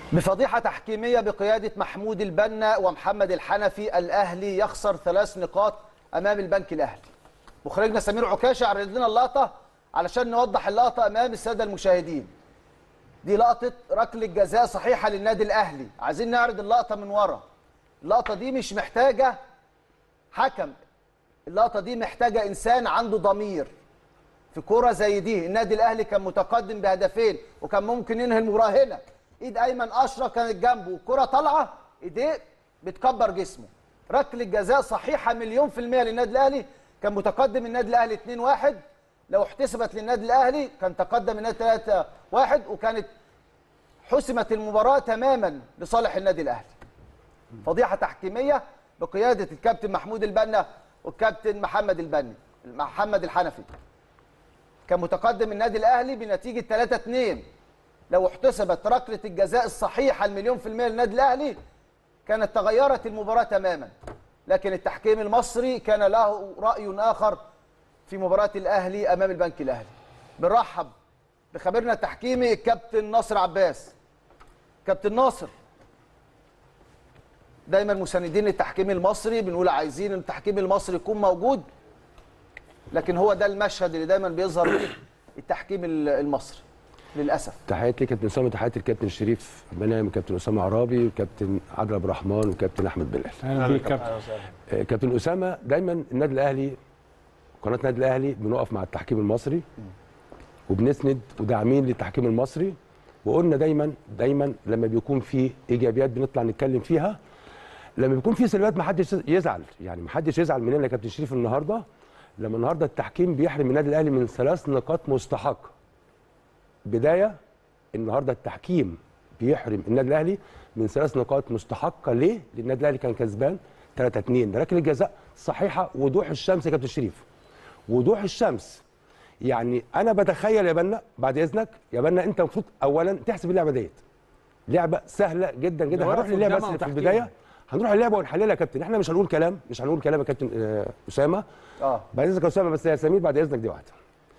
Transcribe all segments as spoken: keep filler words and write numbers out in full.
بفضيحة تحكيمية بقيادة محمود البنا ومحمد الحنفي، الأهلي يخسر ثلاث نقاط أمام البنك الأهلي. مخرجنا سمير عكاشة عرض لنا اللقطة علشان نوضح اللقطة أمام السادة المشاهدين. دي لقطة ركلة جزاء صحيحة للنادي الأهلي، عايزين نعرض اللقطة من ورا. اللقطة دي مش محتاجة حكم، اللقطة دي محتاجة إنسان عنده ضمير. في كرة زي دي النادي الأهلي كان متقدم بهدفين وكان ممكن ينهي المباراة هنا. ايد ايمن اشرف كانت جنبه والكره طالعه، ايديه بتكبر جسمه. ركله جزاء صحيحه مليون في الميه للنادي الاهلي، كان متقدم النادي الاهلي اتنين واحد، لو احتسبت للنادي الاهلي كان تقدم النادي ثلاثة واحد وكانت حسمت المباراه تماما لصالح النادي الاهلي. فضيحه تحكيميه بقياده الكابتن محمود البنا والكابتن محمد البني محمد الحنفي. كان متقدم النادي الاهلي بنتيجه ثلاثة اتنين، لو احتسبت ركله الجزاء الصحيحه المليون في الميه للنادي الاهلي كانت تغيرت المباراه تماما. لكن التحكيم المصري كان له راي اخر في مباراه الاهلي امام البنك الاهلي. بنرحب بخبيرنا التحكيمي الكابتن ناصر عباس. كابتن ناصر، دايما مساندين للتحكيم المصري، بنقول عايزين التحكيم المصري يكون موجود، لكن هو ده المشهد اللي دايما بيظهر فيه التحكيم المصري للاسف. تحياتي كابتن اسامه، تحياتي الكابتن شريف بنام، كابتن اسامه عرابي، وكابتن عادل عبد الرحمن، وكابتن احمد بلال. اهلا بيك كابتن. كابتن اسامه، دايما النادي الاهلي قناه النادي الاهلي بنقف مع التحكيم المصري وبنسند وداعمين للتحكيم المصري، وقلنا دايما دايما لما بيكون في ايجابيات بنطلع نتكلم فيها، لما بيكون في سلبيات ما حدش يزعل، يعني ما حدش يزعل مننا يا كابتن شريف. النهارده لما النهارده التحكيم بيحرم النادي الاهلي من ثلاث نقاط مستحقه. بدايه النهارده التحكيم بيحرم النادي الاهلي من ثلاث نقاط مستحقه. ليه؟ لان النادي الاهلي كان كسبان ثلاثة اتنين، ركله الجزاء صحيحه وضوح الشمس يا كابتن شريف. وضوح الشمس، يعني انا بتخيل يا بنا بعد اذنك يا بنا، انت المفروض اولا تحسب اللعبه ديت لعبه سهله جدا جدا. هنروح للعبه بس في البدايه هنروح اللعبه ونحللها يا كابتن. احنا مش هنقول كلام مش هنقول كلام يا كابتن آه اسامه. اه بعد اذنك يا اسامه، بس يا سمير بعد اذنك دي واحده.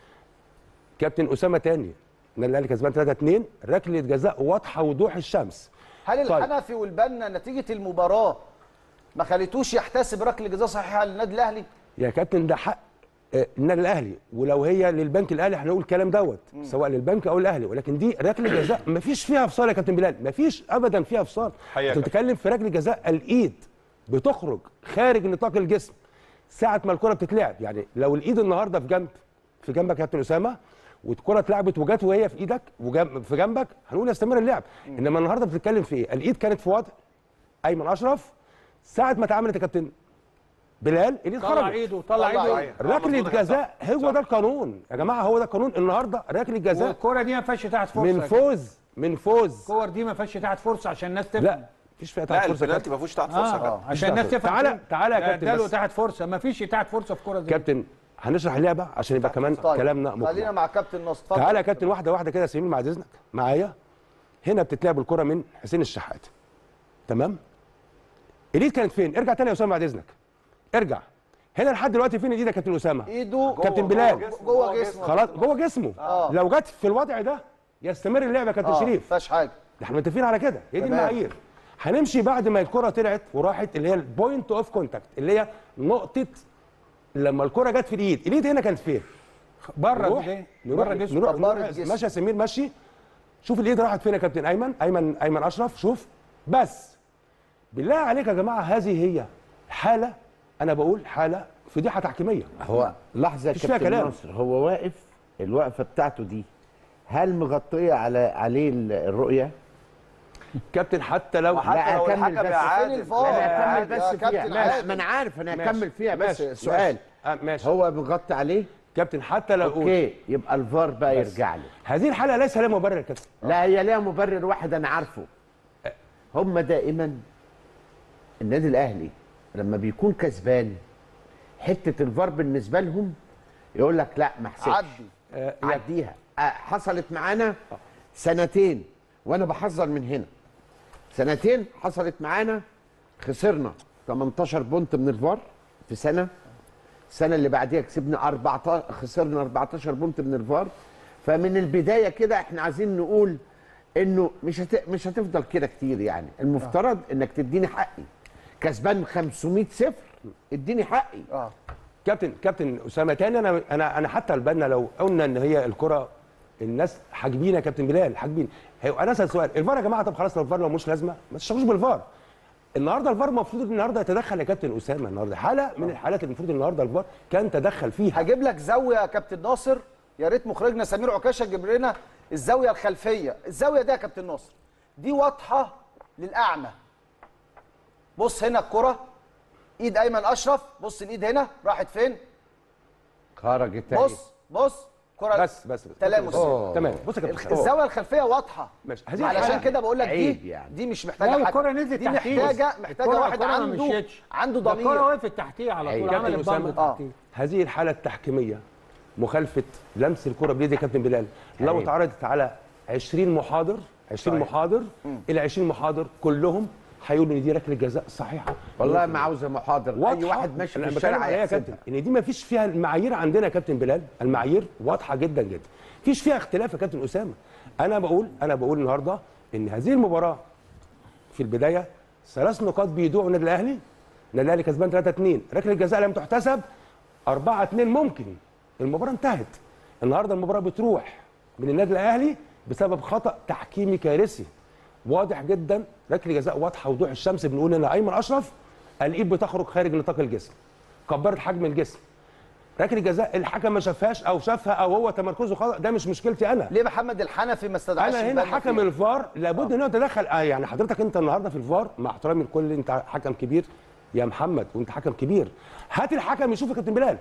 كابتن اسامه تاني، النادي الاهلي كسبان ثلاثة اتنين، ركله جزاء واضحه وضوح الشمس. هل طيب. الحنفي والبنا نتيجه المباراه ما خليتوش يحتسب ركله جزاء صحيحه للنادي الاهلي؟ يا كابتن ده حق آه النادي الاهلي، ولو هي للبنك الاهلي هنقول الكلام دوت سواء للبنك او الاهلي، ولكن دي ركله جزاء ما فيش فيها افصال يا كابتن بلال، ما فيش ابدا فيها افصال. انت بتتكلم في ركله جزاء الايد بتخرج خارج نطاق الجسم ساعه ما الكره بتتلعب. يعني لو الايد النهارده في جنب في جنبك يا كابتن اسامه والكره اتلعبت وجت وهي في ايدك وجنب في جنبك هنقول يستمر اللعب. انما النهارده بتتكلم في ايه؟ الايد كانت في وضع ايمن اشرف ساعه ما اتعملت يا كابتن بلال، الايد خرجت، طلع ايده طلع ايده. ركله جزاء، هو ده القانون يا جماعه، هو ده القانون. النهارده ركله جزاء والكره دي ما فيهاش تحت فرصه من فوز من فوز الكور دي ما فيهاش تحت فرصه عشان الناس تفهم. لا مفيش فيها تحت فرصه. لا البنالتي ما فيهوش تحت فرصه آه. آه. عشان الناس تفهم. تعالى تعالى يا كابتن، اداله تحت فرصه، ما فيش تحت فرصه في كوره زي كابتن. هنشرح اللعبه عشان يبقى كمان طيب. كلامنا مقنع. خلينا مع كابتن نصر. تعالى يا كابتن واحده واحده كده يا سمير بعد اذنك معايا. هنا بتتلعب الكره من حسين الشحات، تمام؟ الايد كانت فين؟ ارجع تاني يا اسامه بعد اذنك، ارجع هنا لحد دلوقتي. فين الايد يا كابتن اسامه؟ ايده كابتن بلال جوه جسمه، خلاص جوه جسمه. آه. لو جت في الوضع ده يستمر اللعب يا كابتن آه. شريف، ما فيهاش حاجه، احنا متفقين على كده، هي دي المعايير. هنمشي بعد ما الكره طلعت وراحت اللي هي البوينت اوف كونتاكت، اللي هي نقطه لما الكره جت في الايد. الايد هنا كانت فين؟ بره بره الجسم. نروح ماشي يا سمير ماشي. شوف الايد راحت فين يا كابتن ايمن ايمن ايمن اشرف. شوف بس بالله عليك يا جماعه، هذه هي حاله، انا بقول حاله فضيحه تحكيميه. هو لحظه يا كابتن ناصر، هو واقف الوقفه بتاعته دي هل مغطيه على عليه الرؤيه؟ كابتن حتى لو لا اكمل بس عادل انا اكمل بس فيها، ما انا عارف انا هكمل فيها بس سؤال. آه ماشي. هو مغطي عليه كابتن حتى لو اوكي، يبقى الفار بقى يرجع له. هذه الحاله ليس لها مبرر يا كابتن. لا هي ليها مبرر واحد انا عارفه. هم دائما النادي الاهلي لما بيكون كسبان حته الفار بالنسبه لهم يقول لك لا ما حسبش، عدي آه عديها. آه حصلت معانا سنتين وانا بحذر من هنا، سنتين حصلت معانا خسرنا تمنتاشر بونت من الفار في سنه، السنه اللي بعديها كسبنا أربعتاشر، خسرنا أربعتاشر بونت من الفار. فمن البدايه كده احنا عايزين نقول انه مش هت... مش هتفضل كده كتير يعني. المفترض انك تديني حقي. كسبان خمسمائة صفر، اديني حقي. اه كابتن كابتن اسامه تاني، انا انا انا حتى البنا لو قلنا ان هي الكره الناس حاجبين يا كابتن بلال، حاجبين. انا اسال سؤال، الفار يا جماعه، طب خلاص لو الفار لو مش لازمه ما تشتغلوش بالفار. النهارده الفار المفروض النهارده يتدخل يا كابتن اسامه، النهارده حاله من الحالات اللي المفروض النهارده الفار كان تدخل فيها. هجيب لك زاويه يا كابتن ناصر، يا ريت مخرجنا سمير عكاشه يجيب لنا الزاويه الخلفيه. الزاويه دي يا كابتن ناصر دي واضحه للاعمى. بص هنا الكره، ايد ايمن اشرف، بص الايد هنا راحت فين؟ خرجت تاني. بص بص كره بس بس, بس. تلامس. تمام. بص يا كابتن، الزاويه الخلفيه واضحه. ماشي. هذه علشان كده بقول لك دي يعني. دي مش لا محتاجه حد، الكره نزلت دي تحتيه، محتاجه محتاجه الكرة- واحد الكرة ما عنده مشيتش. عنده ده ضمير. الكره وقفت تحتيه على طول، كابتن عملت أسامة، بامب آه. تحتيه. هذه الحاله التحكيميه مخالفه لمس الكره بيد يا كابتن بلال لو عيب. اتعرضت على عشرين محاضر عشرين صحيح. محاضر الى عشرين محاضر كلهم هيقولوا ان دي ركله جزاء صحيحه. والله ما عاوزه محاضر. اي واضحة. واحد ماشي أنا في بتكلم الشارع عليها يا هيحسبها. كابتن ان دي ما فيش فيها المعايير عندنا يا كابتن بلال، المعايير واضحه جدا جدا، فيش فيها اختلاف يا كابتن اسامه. انا بقول انا بقول النهارده ان هذه المباراه في البدايه ثلاث نقاط بيدوعوا النادي الاهلي. النادي الاهلي كسبان ثلاثة اثنين، ركله الجزاء لم تحتسب، أربعة اثنين ممكن المباراه انتهت. النهارده المباراه بتروح من النادي الاهلي بسبب خطا تحكيمي كارثي واضح جدا. ركله جزاء واضحه وضوح الشمس، بنقول ان ايمن اشرف الايد بتخرج خارج نطاق الجسم، كبرت حجم الجسم. ركله جزاء الحكم ما شافهاش او شافها او هو تمركزه خطا، ده مش مشكلتي انا. ليه محمد الحنفي ما استدعاش انا هنا البنا حكم فيها؟ الفار لابد ان هو يتدخل. آه يعني حضرتك انت النهارده في الفار، مع احترامي لكل، انت حكم كبير يا محمد وانت حكم كبير، هات الحكم يشوف يا كابتن بلال.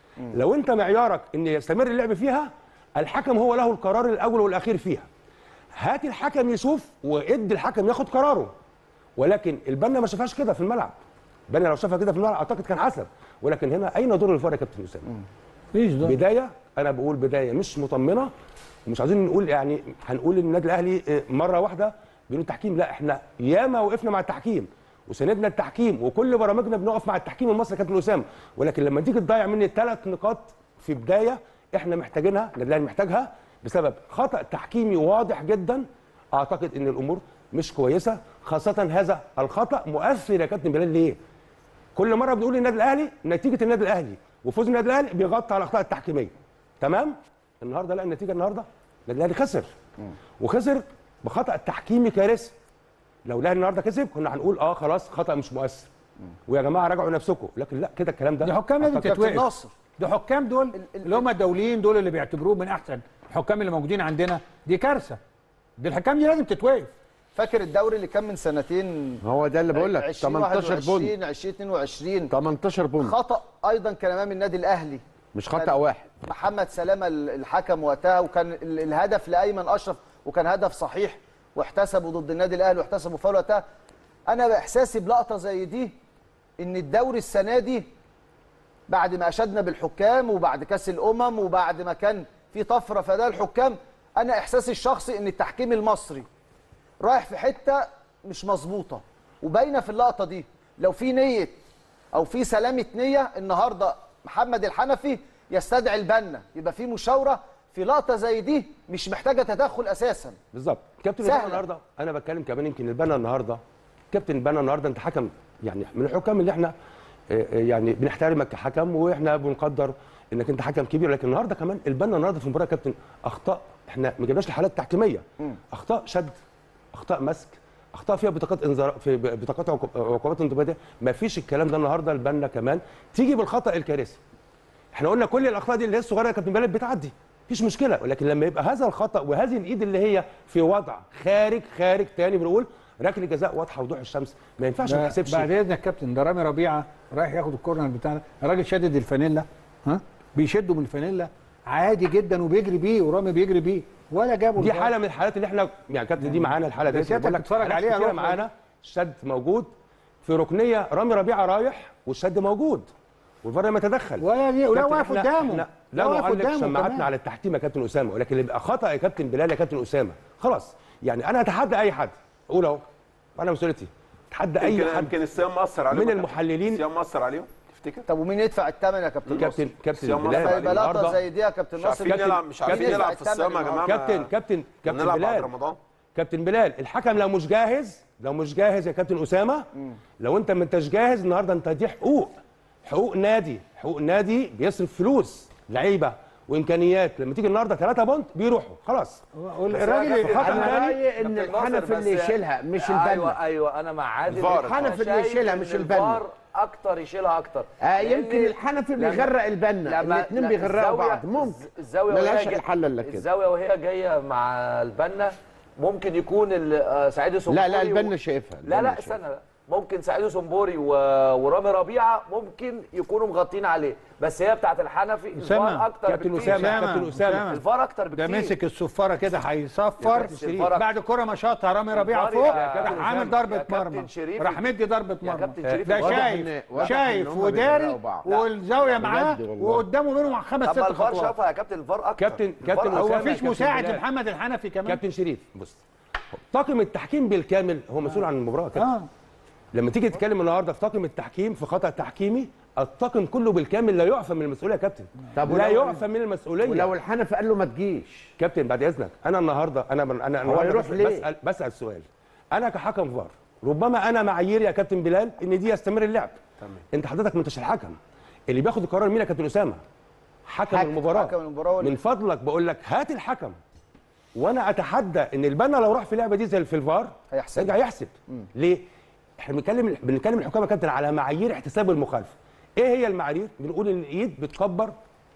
لو انت معيارك ان يستمر اللعب فيها، الحكم هو له القرار الاول والاخير فيها. هات الحكم يشوف وادي الحكم ياخد قراره. ولكن البنا ما شافهاش كده في الملعب. البنا لو شافها كده في الملعب اعتقد كان حسب. ولكن هنا اين دور الفار يا كابتن اسامه؟ مفيش ده. بدايه، انا بقول بدايه مش مطمنه، ومش عايزين نقول يعني هنقول ان النادي الاهلي مره واحده بيقولوا التحكيم، لا احنا ياما وقفنا مع التحكيم وسندنا التحكيم وكل برامجنا بنقف مع التحكيم المصري كابتن اسامه. ولكن لما تيجي تضيع مني ثلاث نقاط في بدايه احنا محتاجينها، النادي الاهلي محتاجها بسبب خطا تحكيمي واضح جدا، اعتقد ان الامور مش كويسه، خاصه هذا الخطا مؤثر يا كابتن بلال. ليه؟ كل مره بنقول النادي الاهلي نتيجه النادي الاهلي وفوز النادي الاهلي بيغطي على الاخطاء التحكيميه. تمام؟ النهارده لا، النتيجه النهارده النادي الاهلي خسر. وخسر بخطا تحكيمي كارثي. لو الاهلي النهارده كسب كنا هنقول اه خلاص خطا مش مؤثر. ويا جماعه راجعوا نفسكم، لكن لا، كده الكلام ده دي حكام لازم كابتن تتوقف. ناصر ده حكام دول ال- ال- اللي هم الدوليين دول اللي بيعتبروه من احسن الحكام اللي موجودين عندنا، دي كارثه. دي الحكام دي لازم تتوقف. فاكر الدوري اللي كان من سنتين هو ده اللي بقول لك تمنتاشر بونت عشرين اتنين وعشرين تمنتاشر بونت خطأ ايضا كان امام النادي الاهلي. مش خطأ واحد. محمد سلامه الحكم وقتها، وكان ال- الهدف لايمن اشرف وكان هدف صحيح واحتسبوا ضد النادي الاهلي واحتسبوا فاول وقتها. انا باحساسي بلقطه زي دي ان الدوري السنه دي بعد ما اشدنا بالحكام وبعد كاس الامم وبعد ما كان في طفره في اداء الحكام، انا احساسي الشخصي ان التحكيم المصري رايح في حته مش مظبوطه، وباينه في اللقطه دي. لو في نيه او في سلامه نيه النهارده محمد الحنفي يستدعي البنا، يبقى في مشاوره في لقطه زي دي مش محتاجه تدخل اساسا. بالظبط. كابتن سهلة. البنا النهارده انا بتكلم كمان، يمكن البنا النهارده كابتن البنا النهارده انت حكم يعني من الحكام اللي احنا آه، آه، يعني بنحترمك كحكم واحنا بنقدر انك انت حكم كبير. لكن النهارده كمان البنا النهارده في المباراه كابتن اخطاء، احنا ما جبناش الحالات التحكيميه، اخطاء شد، اخطاء مسك، اخطاء فيها بطاقات انذار، في بطاقات عقوب- عقوبات انضباطيه. ما فيش الكلام ده النهارده. البنا كمان تيجي بالخطا الكارثي. احنا قلنا كل الاخطاء دي اللي هي الصغيره يا كابتن بلال بتعدي، مفيش مشكله. ولكن لما يبقى هذا الخطا وهذه الايد اللي هي في وضع خارج خارج تاني، بنقول ركله جزاء واضحه وضوح الشمس، ما ينفعش ما تحسبش. بعد اذنك يا كابتن، ده رامي ربيعه رايح ياخد الكورنر بتاعنا، الراجل شادد الفانيلا، ها بيشده من الفانيلا عادي جدا وبيجري بيه، ورامي بيجري بيه ولا جابوا دي الفار. حاله من الحالات اللي احنا يعني كابتن دي معانا الحاله دي سيادتك بتتفرج عليها كتير روح. معانا. الشد موجود في ركنيه، رامي ربيعه رايح والشد موجود والفار ما تدخل ولا دي ولا كابتن واقف إحنا- قدامه، إحنا لا واقف نعلق قدامه سماعاتنا كمان. على التحكيم يا كابتن اسامه، ولكن اللي يبقى خطا يا كابتن بلال يا كابتن اسامه خلاص. يعني انا اتحدى اي حد، اقول اهو انا مسؤوليتي، اتحدى اي يمكن حد يمكن الصيام مأثر عليهم. من المحللين. الصيام مأثر عليهم تفتكر؟ طب ومين يدفع الثمن يا كابتن كابتن ناصر؟ كابتن صيام بلال مصر فيبقى لقطه النهارده زي دي يا كابتن مش ناصر عارفين نلعب مش عارفين مين يدفع نلعب في الصيام يا الثمن جماعه. كابتن كابتن كابتن نلعب بعد بلال رمضان. كابتن بلال الحكم لو مش جاهز لو مش جاهز يا كابتن اسامه، لو انت ما انتش جاهز النهارده، انت دي حقوق حقوق نادي حقوق نادي بيصرف فلوس لعيبه وامكانيات. لما تيجي النهارده ثلاثة بونت بيروحوا خلاص. الراجل انا رايي ان الحنفي اللي يشيلها مش البنا. ايوه ايوه انا مع عادل. الحنفي اللي يشيلها مش البنا. اكتر يشيلها اكتر. آه يمكن الحنفي بيغرق البنا، الاثنين بيغرقوا بعض. ممكن الزاويه ملهاش الحل الا كده. الزاويه وهي جايه مع البنا ممكن يكون سعيد سمبوري. لا لا البنا شايفها. لا لا استنى، ممكن سعيد سمبوري و... ورامي ربيعه ممكن يكونوا مغطين عليه، بس هي بتاعت الحنفي الفار اكتر كابتن بكتير. اسامه كابتن اسامه الفار اكتر بكتير. ده مسك الصفاره كده هيصفر بعد كره ما شاطها رامي ربيعه فوق، راح عامل ضربه مرمى، راح مدي ضربه مرمى. ده شايف شايف وداري والزاويه معاه وقدامه منهم خمس ست خطوات. الفار شافها يا كابتن. الفار اكتر. كابتن كابتن هو مفيش مساعد لمحمد الحنفي كمان. كابتن شريف بص، طاقم التحكيم بالكامل هو مسؤول عن المباراه كابتن. اه لما تيجي تتكلم النهارده في طاقم التحكيم في خطا تحكيمي، الطاقم كله بالكامل لا يعفى من المسؤوليه يا كابتن. طب لا يعفى من المسؤوليه. ولو الحنفي قال له ما تجيش كابتن بعد اذنك، انا النهارده انا انا هو يروح ليه؟ بسال بسال سؤال. انا كحكم فار ربما انا معاييري يا كابتن بلال ان دي يستمر اللعب. تمام. انت حضرتك ما انتش الحكم اللي بياخد القرار. مين يا كابتن اسامه؟ حكم, حكم المباراه. حكم المباراه. من فضلك بقول لك هات الحكم، وانا اتحدى ان البنا لو راح في اللعبه دي زي في الفار هيحسب. يرجع يحسب. مم. ليه؟ احنا بنتكلم بنتكلم الحكام يا كابتن على معايير احتساب المخالفه. ايه هي المعايير؟ بنقول ان الايد بتكبر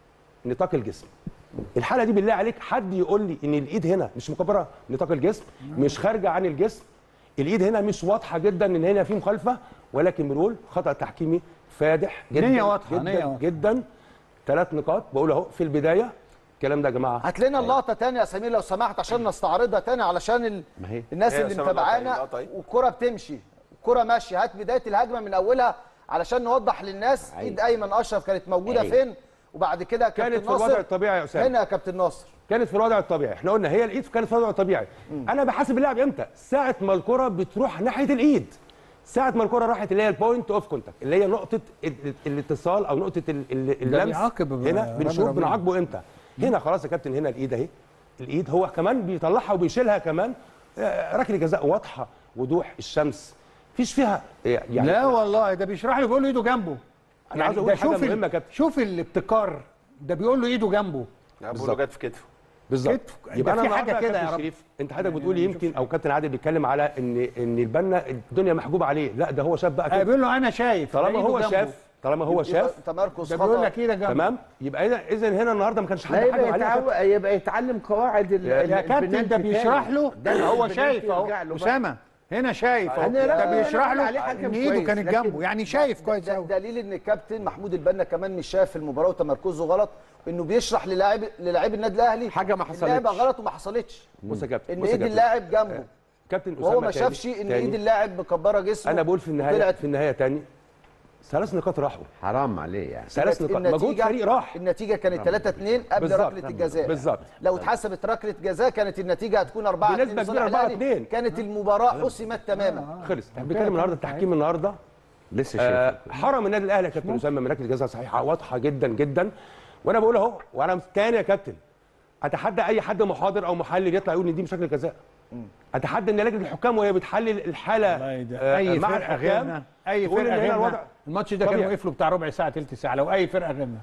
نطاق الجسم. الحاله دي بالله عليك حد يقول لي ان الايد هنا مش مكبره نطاق الجسم، مش خارجه عن الجسم، الايد هنا مش واضحه جدا ان هنا في مخالفه، ولكن بنقول خطا تحكيمي فادح جدا. نية واضحه جدا نية واضحة. جدا. ثلاث نقاط بقول اهو في البدايه. الكلام ده يا جماعه هات لنا اللقطه تاني يا سمير لو سمحت عشان نستعرضها تاني علشان ال... الناس اللي متابعانا والكره بتمشي، الكره ماشيه. هات بدايه الهجمه من اولها علشان نوضح للناس. أيوة. ايد ايمن اشرف كانت موجوده أيوة. فين، وبعد كده كانت في الوضع الطبيعي يا اسامه. هنا يا كابتن ناصر كانت في الوضع الطبيعي. احنا قلنا هي الايد كانت في الوضع الطبيعي. م. انا بحاسب اللاعب امتى؟ ساعه ما الكره بتروح ناحيه الايد، ساعه ما الكره راحت اللي هي البوينت اوف كونتاكت اللي هي نقطه الاتصال او نقطه اللمس. هنا بنشوف بنعاقبه امتى. هنا خلاص يا كابتن، هنا الايد اهي، الايد هو كمان بيطلعها وبيشيلها كمان. ركله جزاء واضحه وضوح الشمس، مفيش فيها يعني. لا والله ده بيشرح له بيقول له ايده جنبه. انا عايز اقول حاجه مهمه يا كابتن. شوف الابتكار ده بيقول له ايده جنبه. بيقول له جت في كتفه بالظبط. يبقى انا في حاجه كده يا شريف. انت حضرتك بتقول يمكن او كابتن عادل بيتكلم على ان ان البنا الدنيا محجوبه عليه. لا ده هو شاف بقى كده. بيقول له انا شايف. طالما هو شاف طالما هو شاف تمركز خطا. بيقول لك ايدك جنبه. تمام. يبقى اذا هنا النهارده ما كانش حد حاجه عليه. يبقى يتعلم قواعد يا كابتن. ده بيشرح له. ده هو شايف اهو اسامه هنا شايف اهو. ده بيشرح له ان ايده كانت جنبه، يعني شايف كويس قوي. دليل ان الكابتن محمود البنا كمان مش شايف المباراه وتمركزه غلط، انه بيشرح للاعب للاعب النادي الاهلي حاجه ما حصلتش، اللعبه غلط وما حصلتش. بص يا كابتن، ان ايد اللاعب جنبه كابتن اسامه وهو ما شافش ان ايد اللاعب مكبره جسمه. انا بقول في النهايه في النهايه تاني ثلاث نقاط راحوا. حرام عليه يعني. ثلاث نقاط مجهود فريق راح. النجه كانت ثلاثة اثنين قبل ركله الجزاء. بالظبط. لو اتحسبت ركله جزاء كانت النتيجه هتكون أربعة اثنين بنسبه كبيره أربعة اثنين. كانت المباراه حسمت تماما. خلص. احنا بنتكلم النهارده التحكيم النهارده لسه شايف آه حرم النادي الاهلي يا كابتن اسامه من ركله جزاء صحيحه واضحه جدا جدا. وانا بقول اهو، وانا تاني يا كابتن اتحدى اي حد محاضر او محلل يطلع يقول ان دي مش ركله جزاء. اتحدى ان لجنه الحكام وهي بتحلل الحاله آه اي مع فرقه غيرنا، اي فرقه غيرنا الماتش ده كان وقف له بتاع ربع ساعه ثلث ساعه لو اي فرقه غيرنا.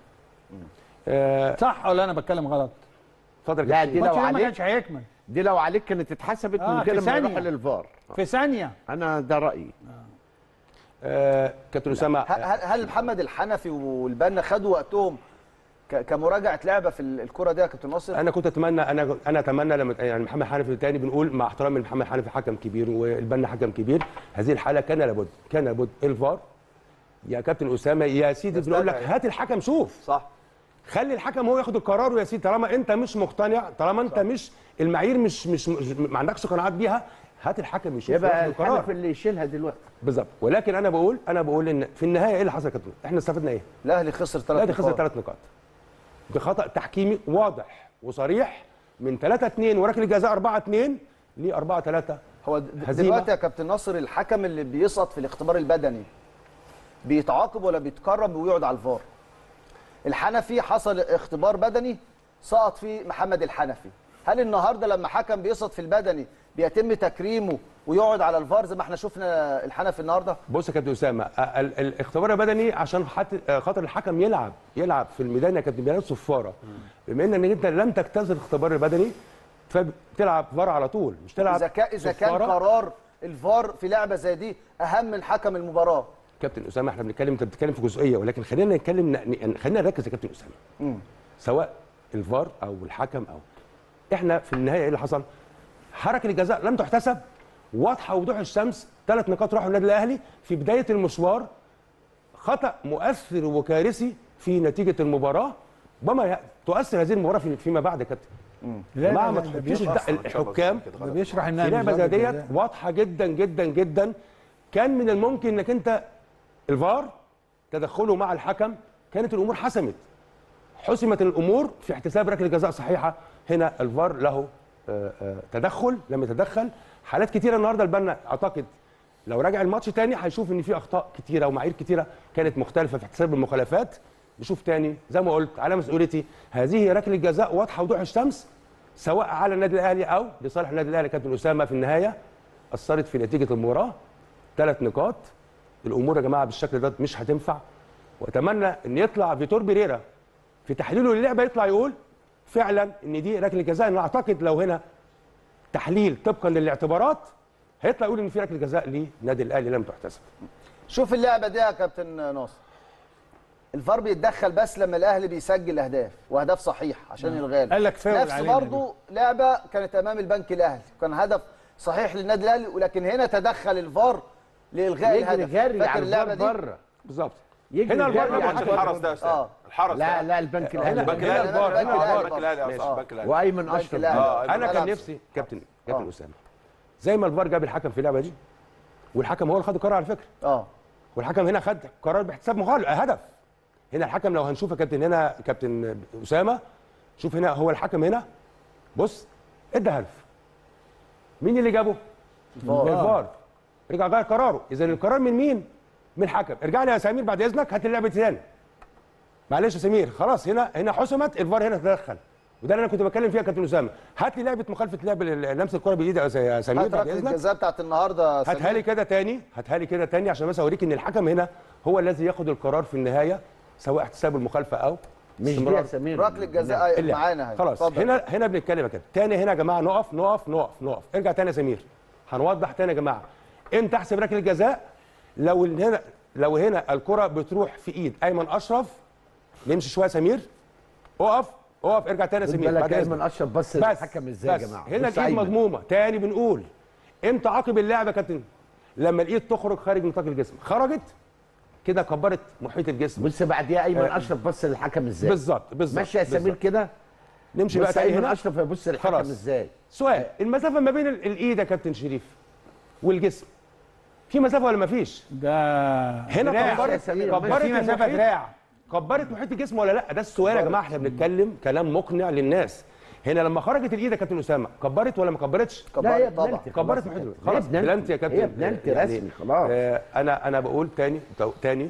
آه صح ولا انا بتكلم غلط؟ اتفضل. لا دي لو عليك ما كانش هيكمل. دي لو عليك كانت اتحسبت من غير ما يروح للفار في ثانيه. انا ده رايي. آه كابتن اسامه، هل هل محمد الحنفي والبنا خدوا وقتهم كمراجعه لعبه في الكره دي يا كابتن ناصر؟ انا كنت اتمنى انا انا اتمنى لما يعني محمد حنفي تاني بنقول مع احترامي لمحمد حنفي حكم كبير والبنا حكم كبير، هذه الحاله كان لابد كان لابد الفار يا كابتن اسامه يا سيدي. بنقول لك هات الحكم شوف صح، خلي الحكم هو ياخد القرار ويا سيدي. طالما انت مش مقتنع، طالما انت صح. مش المعايير مش مش, مش ما عندكش قناعات بيها، هات الحكم يشوف يبقى الحنفي اللي يشيلها دلوقتي بالظبط. ولكن انا بقول انا بقول ان في النهايه ايه اللي حصل يا كابتن؟ احنا استفدنا ايه؟ الاهلي خسر ثلاث نقاط. الاهلي خسر ثلاث نقاط بخطا تحكيمي واضح وصريح من ثلاثة اثنين وركله جزاء أربعة اثنين ل أربعة ثلاثة. هو دلوقتي يا كابتن ناصر الحكم اللي بيسقط في الاختبار البدني بيتعاقب ولا بيتكرم ويقعد على الفار؟ الحنفي حصل اختبار بدني سقط فيه محمد الحنفي، هل النهارده لما حكم بيسقط في البدني بيتم تكريمه ويقعد على الفار زي ما احنا شفنا الحنفي النهارده؟ بص يا كابتن اسامه، ال- الاختبار البدني عشان حت- خاطر الحكم يلعب يلعب في الميدان يا كابتن بيلعب صفاره. بما ان انت لم تجتاز الاختبار البدني فبتلعب فار على طول، مش تلعب اذا كان اذا كان صفارة. قرار الفار في لعبه زي دي اهم من حكم المباراه. كابتن اسامه احنا بنتكلم، انت بتتكلم في جزئيه، ولكن خلينا نتكلم ن- خلينا نركز يا كابتن اسامه. مم. سواء الفار او الحكم او احنا في النهايه ايه اللي حصل؟ حركه الجزاء لم تحتسب، واضحه وضوح الشمس، ثلاث نقاط راحوا النادي الاهلي في بدايه المشوار، خطا مؤثر وكارثي في نتيجه المباراه، وما تؤثر هذه المباراه في- فيما بعد يا كابتن. يا جماعه ما تحطوش الد- الحكام ده بيشرح انها في لعبه زي ديت واضحه جدا جدا جدا. كان من الممكن انك انت الفار تدخله مع الحكم كانت الامور حسمت، حسمت الامور في احتساب ركله جزاء صحيحه. هنا الفار له آه، آه، تدخل، لم يتدخل. حالات كتيره النهارده البنا اعتقد لو راجع الماتش تاني هيشوف ان في اخطاء كتيره ومعايير كتيره كانت مختلفه في احتساب المخالفات. نشوف تاني زي ما قلت على مسؤوليتي، هذه ركله جزاء واضحه وضوح الشمس سواء على النادي الاهلي او لصالح النادي الاهلي. كابتن اسامه في النهايه اثرت في نتيجه المباراه، ثلاث نقاط. الامور يا جماعه بالشكل ده مش هتنفع، واتمنى ان يطلع فيتور بيريرا في تحليله للعبه يطلع يقول فعلا ان دي ركله جزاء. انا اعتقد لو هنا تحليل طبقا للاعتبارات هيطلع يقول ان في ركله جزاء للنادي الاهلي لم تحتسب. شوف اللعبه دي يا كابتن ناصر، الفار بيتدخل بس لما الاهلي بيسجل اهداف واهداف صحيح عشان يلغي. قال لك فاول نفس علينا برضه لعبه كانت امام البنك الاهلي كان هدف صحيح للنادي الاهلي، ولكن هنا تدخل الفار لالغاء يجري الهدف. جري فاكر على اللعبه الفار دي؟ بره. بالظبط. يجري هنا الفار جري لما على حكم الحرس ده يا استاذ، اه الحرس لا ده. لا البنك الاهلي. هنا البنك هنا الاهلي الفار هنا البنك الفار البنك الاهلي يا آه. استاذ، البنك الاهلي. وايمن اشرف. الأهلي. آه، انا كان خلاص. نفسي كابتن كابتن اسامه زي ما الفار جاب الحكم في اللعبه دي، والحكم هو اللي خد القرار على فكره، اه والحكم هنا خد قرار باحتساب مخالف هدف. هنا الحكم لو هنشوف يا كابتن هنا كابتن اسامه، شوف هنا هو الحكم هنا بص ادى هدف. مين اللي جابه؟ الفار. الفار رجع غير قراره. اذا القرار من مين؟ من الحكم. ارجع لي يا سمير بعد اذنك هات اللعبه تاني. معلش يا سمير خلاص هنا هنا حسمت، الفار هنا تدخل، وده اللي انا كنت بتكلم فيها يا كابتن اسامه. هات لي لعبه مخالفه لعب لمس الكره بالايد يا سمير هات بعد ركله اذنك. الجزاء بتاعت النهارده هاتها سمير. لي كده تاني، هاتها لي كده تاني عشان بس اوريك ان الحكم هنا هو الذي ياخد القرار في النهايه سواء احتساب المخالفه او مش دي يا استمرار سمير. ركله الجزاء اللعب. معانا اهي. خلاص اتفضل. هنا هنا بنتكلم يا كابتن تاني. هنا يا جماعه نقف نقف نقف نقف ارجع تاني يا سمير، هنوضح تاني يا جماعه امتى احسب ركله الجزاء. لو هنا لو هنا الكره بتروح في ايد ايمن اشرف، نمشي شويه يا سمير، اقف اقف ارجع تاني يا خد سمير بالك بعد ايمن اذنك. اشرف بس بس الحكم ازاي يا بس جماعه. هنا بص الايد أيمن. مضمومه. تاني بنقول امتى عقب اللعبه يا كابتن؟ لما الايد تخرج خارج نطاق الجسم، خرجت كده كبرت محيط الجسم. بص بعديها ايمن آه. اشرف بص للحكم ازاي. بالظبط بالظبط ماشي يا سمير بالظبط. كده. نمشي بقى بص تاني ايمن هنا. اشرف يبص للحكم خلاص. ازاي. سؤال، المسافه ما بين ال- الايد يا كابتن شريف والجسم في مسافه ولا ما فيش؟ ده هنا دراع. كبرت يا سمير، كبرت في مسافه المحيط- دراع. كبرت محيط الجسم ولا لا؟ ده السؤال يا جماعه، احنا بنتكلم كلام مقنع للناس. هنا لما خرجت الايد يا كابتن اسامه كبرت ولا ما كبرتش؟ لا هي كبرت طبعا. بنالتي كبرت خلاص. محيط هي الجسم. خلاص بنالتي. بلانتي يا كابتن. هي بنالتي يعني رسمي خلاص. آه انا انا بقول تاني تاني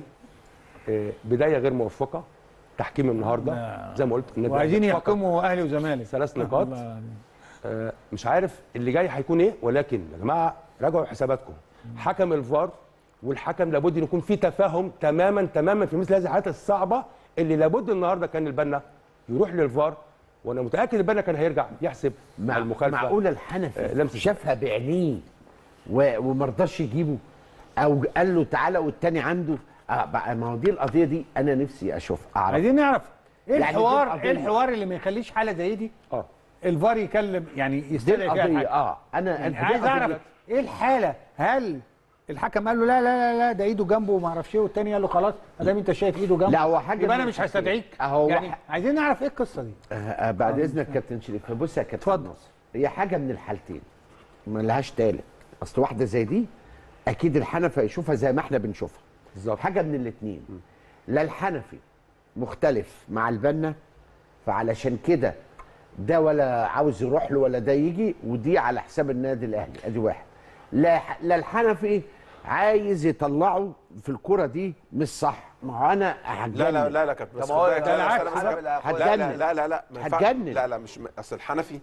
آه بدايه غير موفقه تحكيم النهارده زي ما قلت النادي وعايزين الأهلي فقط يحكموا اهلي وزمالك ثلاث نقاط. الله. آه، مش عارف اللي جاي هيكون ايه، ولكن يا جماعه راجعوا حساباتكم. حكم الفار والحكم لابد ان يكون في تفاهم تماما تماما في مثل هذه الحالات الصعبه اللي لابد النهارده كان البنا يروح للفار، وانا متاكد البنا كان هيرجع يحسب مع المخالفه. معقول آه، الحنفي لمسة. شافها بعينيه و- وما رضاش يجيبه او قال له تعالى والتاني عنده. آه بقى ما هو دي القضيه دي انا نفسي اشوف اعرف. عايزين نعرف ايه يعني دي الحوار القضية. ايه الحوار اللي ما يخليش حاله زي دي اه الفار يكلم يعني دي يستدعي فيها القضيه الحكم. اه انا يعني أنت دي عايز قضية. اعرف ايه الحاله. هل الحكم قال له لا لا لا لا ده ايده جنبه وما اعرفش ايه، والتاني قال له خلاص ما دام انت شايف ايده جنبه لا هو حاجه يبقى من انا مش الحاجتين. هستدعيك. اهو يعني واحد- عايزين نعرف ايه القصه دي. آه آه بعد اذنك كابتن شريف. بص يا كابتن اتفضل. ناصر، هي حاجه من الحالتين ما لهاش تالت. اصل واحده زي دي اكيد الحنفي هيشوفها زي ما احنا بنشوفها بالظبط. حاجه من الاثنين. لا الحنفي مختلف مع البنا فعلشان كده ده ولا عاوز يروح له ولا ده يجي، ودي على حساب النادي الاهلي. ادي واحد. لا لا الحنفي عايز يطلعه في الكره دي مش صح. ما هو انا هتجنن. لا لا لا لا كابتن بس طب ما هو خد بالك. ده لا، لا، العكس. لا، لا، لا، هتجنن. لا لا لا ما ينفعش. هتجنن. لا لا مش اصل الحنفي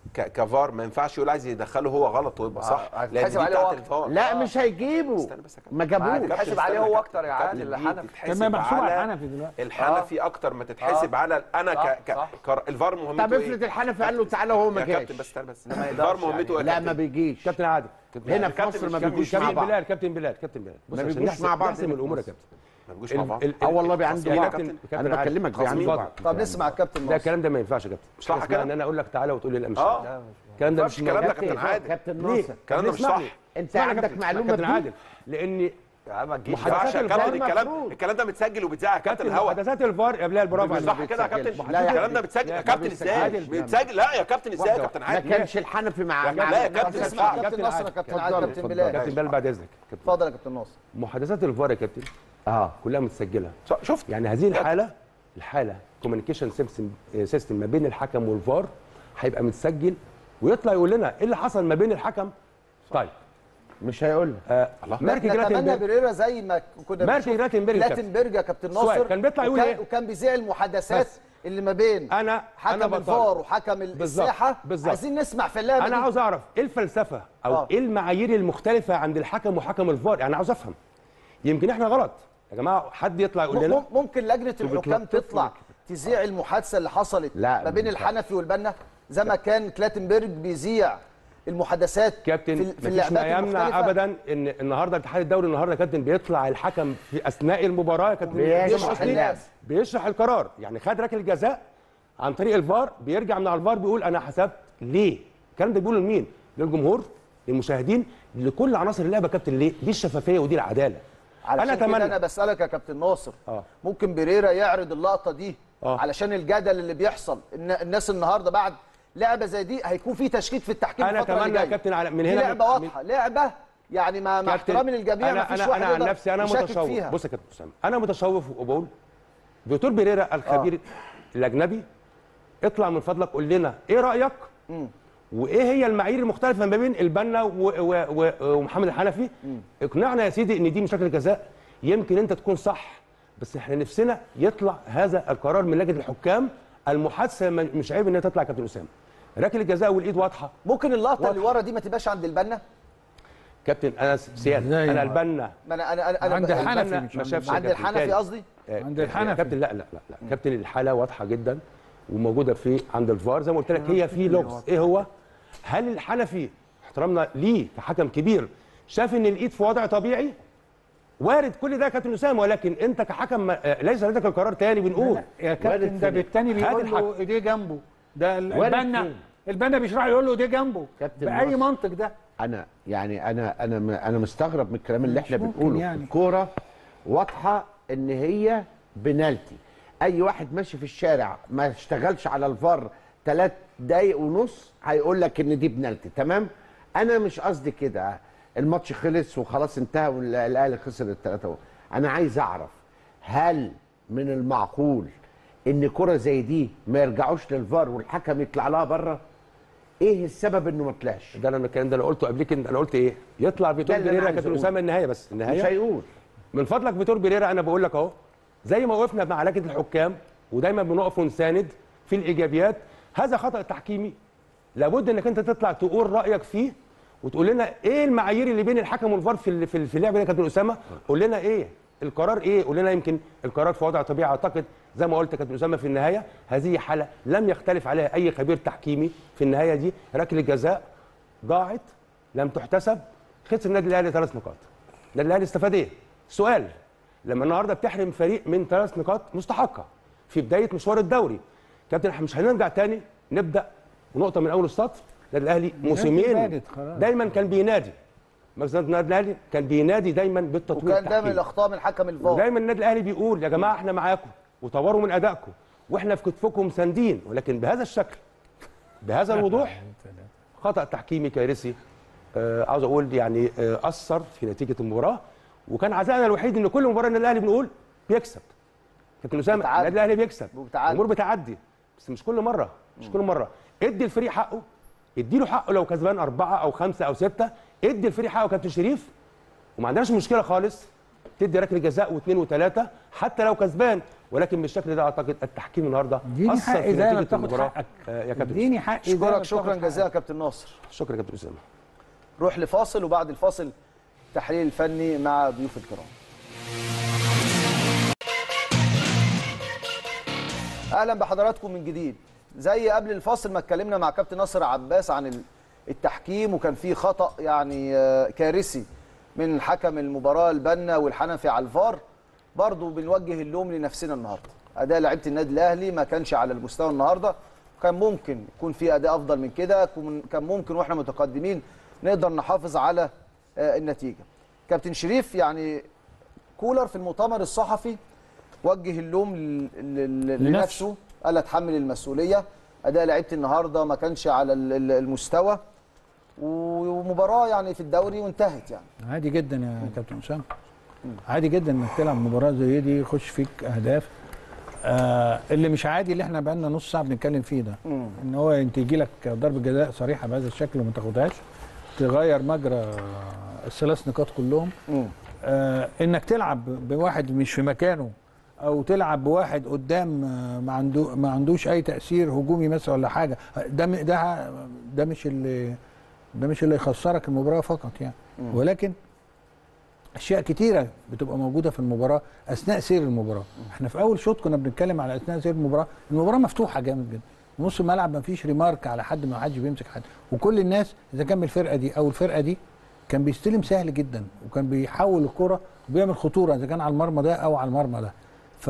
كفار ما ينفعش يقول عايز يدخله هو غلط ويبقى صح، آه، لان دي بتاعت الفار. لا مش هيجيبوا، ما جابوش. هتتحاسب عليه هو اكتر يا عادل الحنفي. ما محسوب على الحنفي دلوقتي. الحنفي اكتر ما تتحاسب آه. على انا صح ك... صح. ك... الفار مهمته طب افرض الحنفي قال له تعالى وهو ما يا جاش. كابتن بس استنى بس الفار مهمته ايه؟ لا ما بيجيش. كابتن عادل هنا في مصر ما بيجوش مع كابتن بعض. بلال كابتن بلال كابتن بلال ما بيجوش مع بعض. نحسم الامور يا كابتن. ما بيجوش مع بعض. اه والله بيعندوا بعض. كابتن انا بكلمك بيعندوا بعض. طب نسمع الكابتن ده ناصر. الكلام ده ما ينفعش يا كابتن. مش صح كده ان انا اقول لك تعالى وتقول لي لا مش اه صح. الكلام ده مش الكلام ده موجود. كابتن عادل. كابتن ليه؟ ناصر الكلام ده مش اسمعني. صح. انت اسمعني يا عندك كابتن، معلومه كابتن بدون؟ عادل لان يا عم ما تجيش ما ينفعش يا الفار كابتن الكلام مفروض. الكلام ده متسجل وبيتذاع يا كابتن كابتن الهوا. محادثات الفار يا بلال برافو مش عليك. صح كده يا كابتن؟ لا يا الكلام ده بيتسجل يا كابتن ازاي؟ بيتسجل لا يا كابتن ازاي يا كابتن ما عادل؟ كانش الحنفي مع لا يا كابتن نسمع اسمع. كابتن ناصر يا كابتن عادل كابتن اتفضل. بلال. كابتن بلال بعد اذنك. كابتن. اتفضل يا كابتن ناصر. محادثات الفار يا كابتن اه كلها متسجله. شفت يعني هذه الحاله الحاله كوميونيكيشن سيستم ما بين الحكم والفار هيبقى متسجل ويطلع يقول لنا ايه اللي حصل ما بين الحكم. طيب مش هيقول لك. آه ماركي نتمنى جراتنبرج بريرا زي ما كنا ماركي جراتنبرج يا كابتن. جراتنبرج يا كابتن سؤال، ناصر كان بيطلع يقول وكان- ايه؟ وكان بيذيع المحادثات بس. اللي ما بين انا انا حكم بطالب. الفار وحكم بالظبط. الساحه. بالظبط. عايزين نسمع في اللعبه انا دي. عاوز اعرف ايه الفلسفه او آه. ايه المعايير المختلفه عند الحكم وحكم الفار. يعني عاوز افهم يمكن احنا غلط يا جماعه. حد يطلع يقول لنا م- ممكن لجنه الحكام تطلع تذيع المحادثه اللي حصلت لا، ما بين ما ينفعش. الحنفي والبنا زي ما كان كلاتنبرج بيذيع المحادثات كابتن في, في مفيش اللعبات ما يمنع المختلفة. ابدا ان النهارده الاتحاد الدولي النهارده يا كابتن بيطلع الحكم في اثناء المباراه يا كابتن بيشرح حسني، اللعب. بيشرح القرار. يعني خد ركله الجزاء عن طريق الفار، بيرجع من على الفار بيقول انا حسبت ليه. الكلام ده بيقوله لمين؟ للجمهور، للمشاهدين، لكل عناصر اللعبه يا كابتن. ليه؟ دي الشفافيه ودي العداله. علشان انا كده اتمنى انا بسالك يا كابتن ناصر آه. ممكن بريرا يعرض اللقطه دي آه. علشان الجدل اللي بيحصل إن الناس النهارده بعد لعبه زي دي هيكون في تشكيك في التحكيم انا الفتره اللي اتمنى يا جايه. كابتن على من دي هنا لعبه واضحه، لعبه يعني مع, مع كابتن، احترامي للجميع انا مفيش انا واحد انا عن يقدر نفسي انا يشكك متشوق. فيها. بص يا كابتن اسامه انا متشوق وبقول فيتور بيريرا الخبير آه. الاجنبي اطلع من فضلك قول لنا ايه رايك م. وايه هي المعايير المختلفه ما بين البنا و- و- و- ومحمد الحنفي. م. اقنعنا يا سيدي ان دي مش ركله جزاء، يمكن انت تكون صح بس احنا نفسنا يطلع هذا القرار من لجنه الحكام. المحادثه م- مش عيب ان هي تطلع يا كابتن اسامه. ركله الجزاء والايد واضحه. ممكن اللقطه اللي ورا دي ما تبقاش عند البنا. كابتن انا سياد إزاي؟ انا البنا ما انا انا انا عند البنا الحنفي ما مش عند شافش عند يا كابتن الحنفي تاني. قصدي. عند الحنفي. كابتن لا لا لا لا كابتن الحاله واضحه جدا وموجوده في عند الفار زي ما قلت لك. هي في لغز ايه هو؟ هل الحنفي احترامنا ليه كحكم كبير شاف ان الايد في وضع طبيعي؟ وارد كل ده يا كابتن اسامه، ولكن انت كحكم آه، ليس لديك القرار تاني بنقول. يا كابتن ده بالتاني هات بيقول له الحكم. ايديه جنبه. ده ال- وارد البنا فين؟ البنا بيشرح له يقول له ايديه جنبه. كابتن باي ناصر. منطق ده؟ انا يعني انا انا م- انا مستغرب من الكلام اللي احنا ممكن بنقوله. يعني. الكوره واضحه ان هي بنالتي. اي واحد ماشي في الشارع ما اشتغلش على الفار ثلاث دقايق ونص هيقول لك ان دي بنالتي. تمام. انا مش قصدي كده. الماتش خلص وخلاص انتهى والاهلي خسر الثلاثه. انا عايز اعرف هل من المعقول ان كره زي دي ما يرجعوش للفار والحكم يطلع لها بره؟ ايه السبب انه ما طلعش؟ ده انا الكلام ده انا قلته قبل كده. انا قلت ايه؟ يطلع فيتور ده اللي أنا بيريرا يا عايز كابتن أقوله. اسامه النهايه بس النهايه مش هيقول. من فضلك فيتور بيريرا انا بقول لك اهو زي ما وقفنا مع لجنه الحكام ودايما بنقف ونساند في الايجابيات. هذا خطا تحكيمي لابد انك انت تطلع تقول رايك فيه وتقول لنا ايه المعايير اللي بين الحكم والفار في ال- في ال- في اللعبه دي يا كابتن اسامه. قول لنا ايه القرار، ايه قول لنا. يمكن القرار في وضع طبيعي. اعتقد زي ما قلت يا كابتن اسامه في النهايه هذه حاله لم يختلف عليها اي خبير تحكيمي. في النهايه دي ركله جزاء ضاعت لم تحتسب، خسر النادي الاهلي ثلاث نقاط. النادي الاهلي استفاد ايه؟ سؤال. لما النهارده بتحرم فريق من ثلاث نقاط مستحقه في بدايه مشوار الدوري، كابتن احنا مش هنرجع تاني نبدا ونقطه من اول السطر. النادي الاهلي موسمين بادت خلاص. دايما كان بينادي. مجلس النادي الاهلي كان بينادي دايما بالتطوير وكان دايما التحكيمي. الاخطاء من حكم الفار. ودايما النادي الاهلي بيقول يا جماعه احنا معاكم وطوروا من ادائكم واحنا في كتفكم ساندين، ولكن بهذا الشكل بهذا الوضوح خطا تحكيمي كارثي. آه عاوز اقول يعني آه اثر في نتيجه المباراه. وكان عزائنا الوحيد ان كل مباراه النادي الاهلي بنقول بيكسب. كابتن اسامه بتعدي. النادي الاهلي بيكسب وبتعدي. الامور بتعدي بس مش كل مره مش كل مره. ادي الفريق حقه، ادي له حقه لو كسبان اربعه او خمسه او سته، ادي الفريق حقه يا كابتن شريف وما عندناش مشكله خالص تدي ركله جزاء واثنين وثلاثه حتى لو كسبان، ولكن بالشكل ده اعتقد التحكيم النهارده اديني حقي زي ما بتاخد حقك يا كابتن. اديني حقي. اشكرك شكرا جزيلا يا كابتن ناصر. شكرا يا كابتن اسامه. روح لفاصل وبعد الفاصل التحليل الفني مع ضيوف الكرام. اهلا بحضراتكم من جديد. زي قبل الفاصل ما اتكلمنا مع كابتن ناصر عباس عن التحكيم، وكان في خطأ يعني كارثي من حكم المباراه البنا والحنفي على الفار، برضه بنوجه اللوم لنفسنا النهارده. اداء لعيبه النادي الاهلي ما كانش على المستوى النهارده، كان ممكن يكون في اداء افضل من كده، كان ممكن واحنا متقدمين نقدر نحافظ على النتيجه. كابتن شريف، يعني كولر في المؤتمر الصحفي وجه اللوم لنفسه، قال اتحمل المسؤوليه. اداء لعيبه النهارده ما كانش على المستوى، ومباراه يعني في الدوري وانتهت. يعني عادي جدا يا كابتن اسامه، عادي جدا انك تلعب مباراه زي دي يخش فيك اهداف. آه اللي مش عادي اللي احنا بقالنا نص ساعه بنتكلم فيه ده، مم. ان هو انت يجي لك ضربه جزاء صريحه بهذا الشكل وما تاخدهاش، تغير مجرى الثلاث نقاط كلهم. آه انك تلعب بواحد مش في مكانه، او تلعب بواحد قدام ما عنده ما عندوش اي تاثير هجومي مثلا ولا حاجه، ده ده ده مش اللي ده مش اللي يخسرك المباراه فقط يعني. مم. ولكن اشياء كتيره بتبقى موجوده في المباراه اثناء سير المباراه. احنا في اول شوط كنا بنتكلم على اثناء سير المباراه، المباراه مفتوحه جامد جدا، نص الملعب ما فيش ريمارك على حد، ما حدش بيمسك حد، وكل الناس اذا كان من الفرقه دي او الفرقه دي كان بيستلم سهل جدا، وكان بيحول الكره وبيعمل خطوره اذا كان على المرمى ده او على المرمى ده.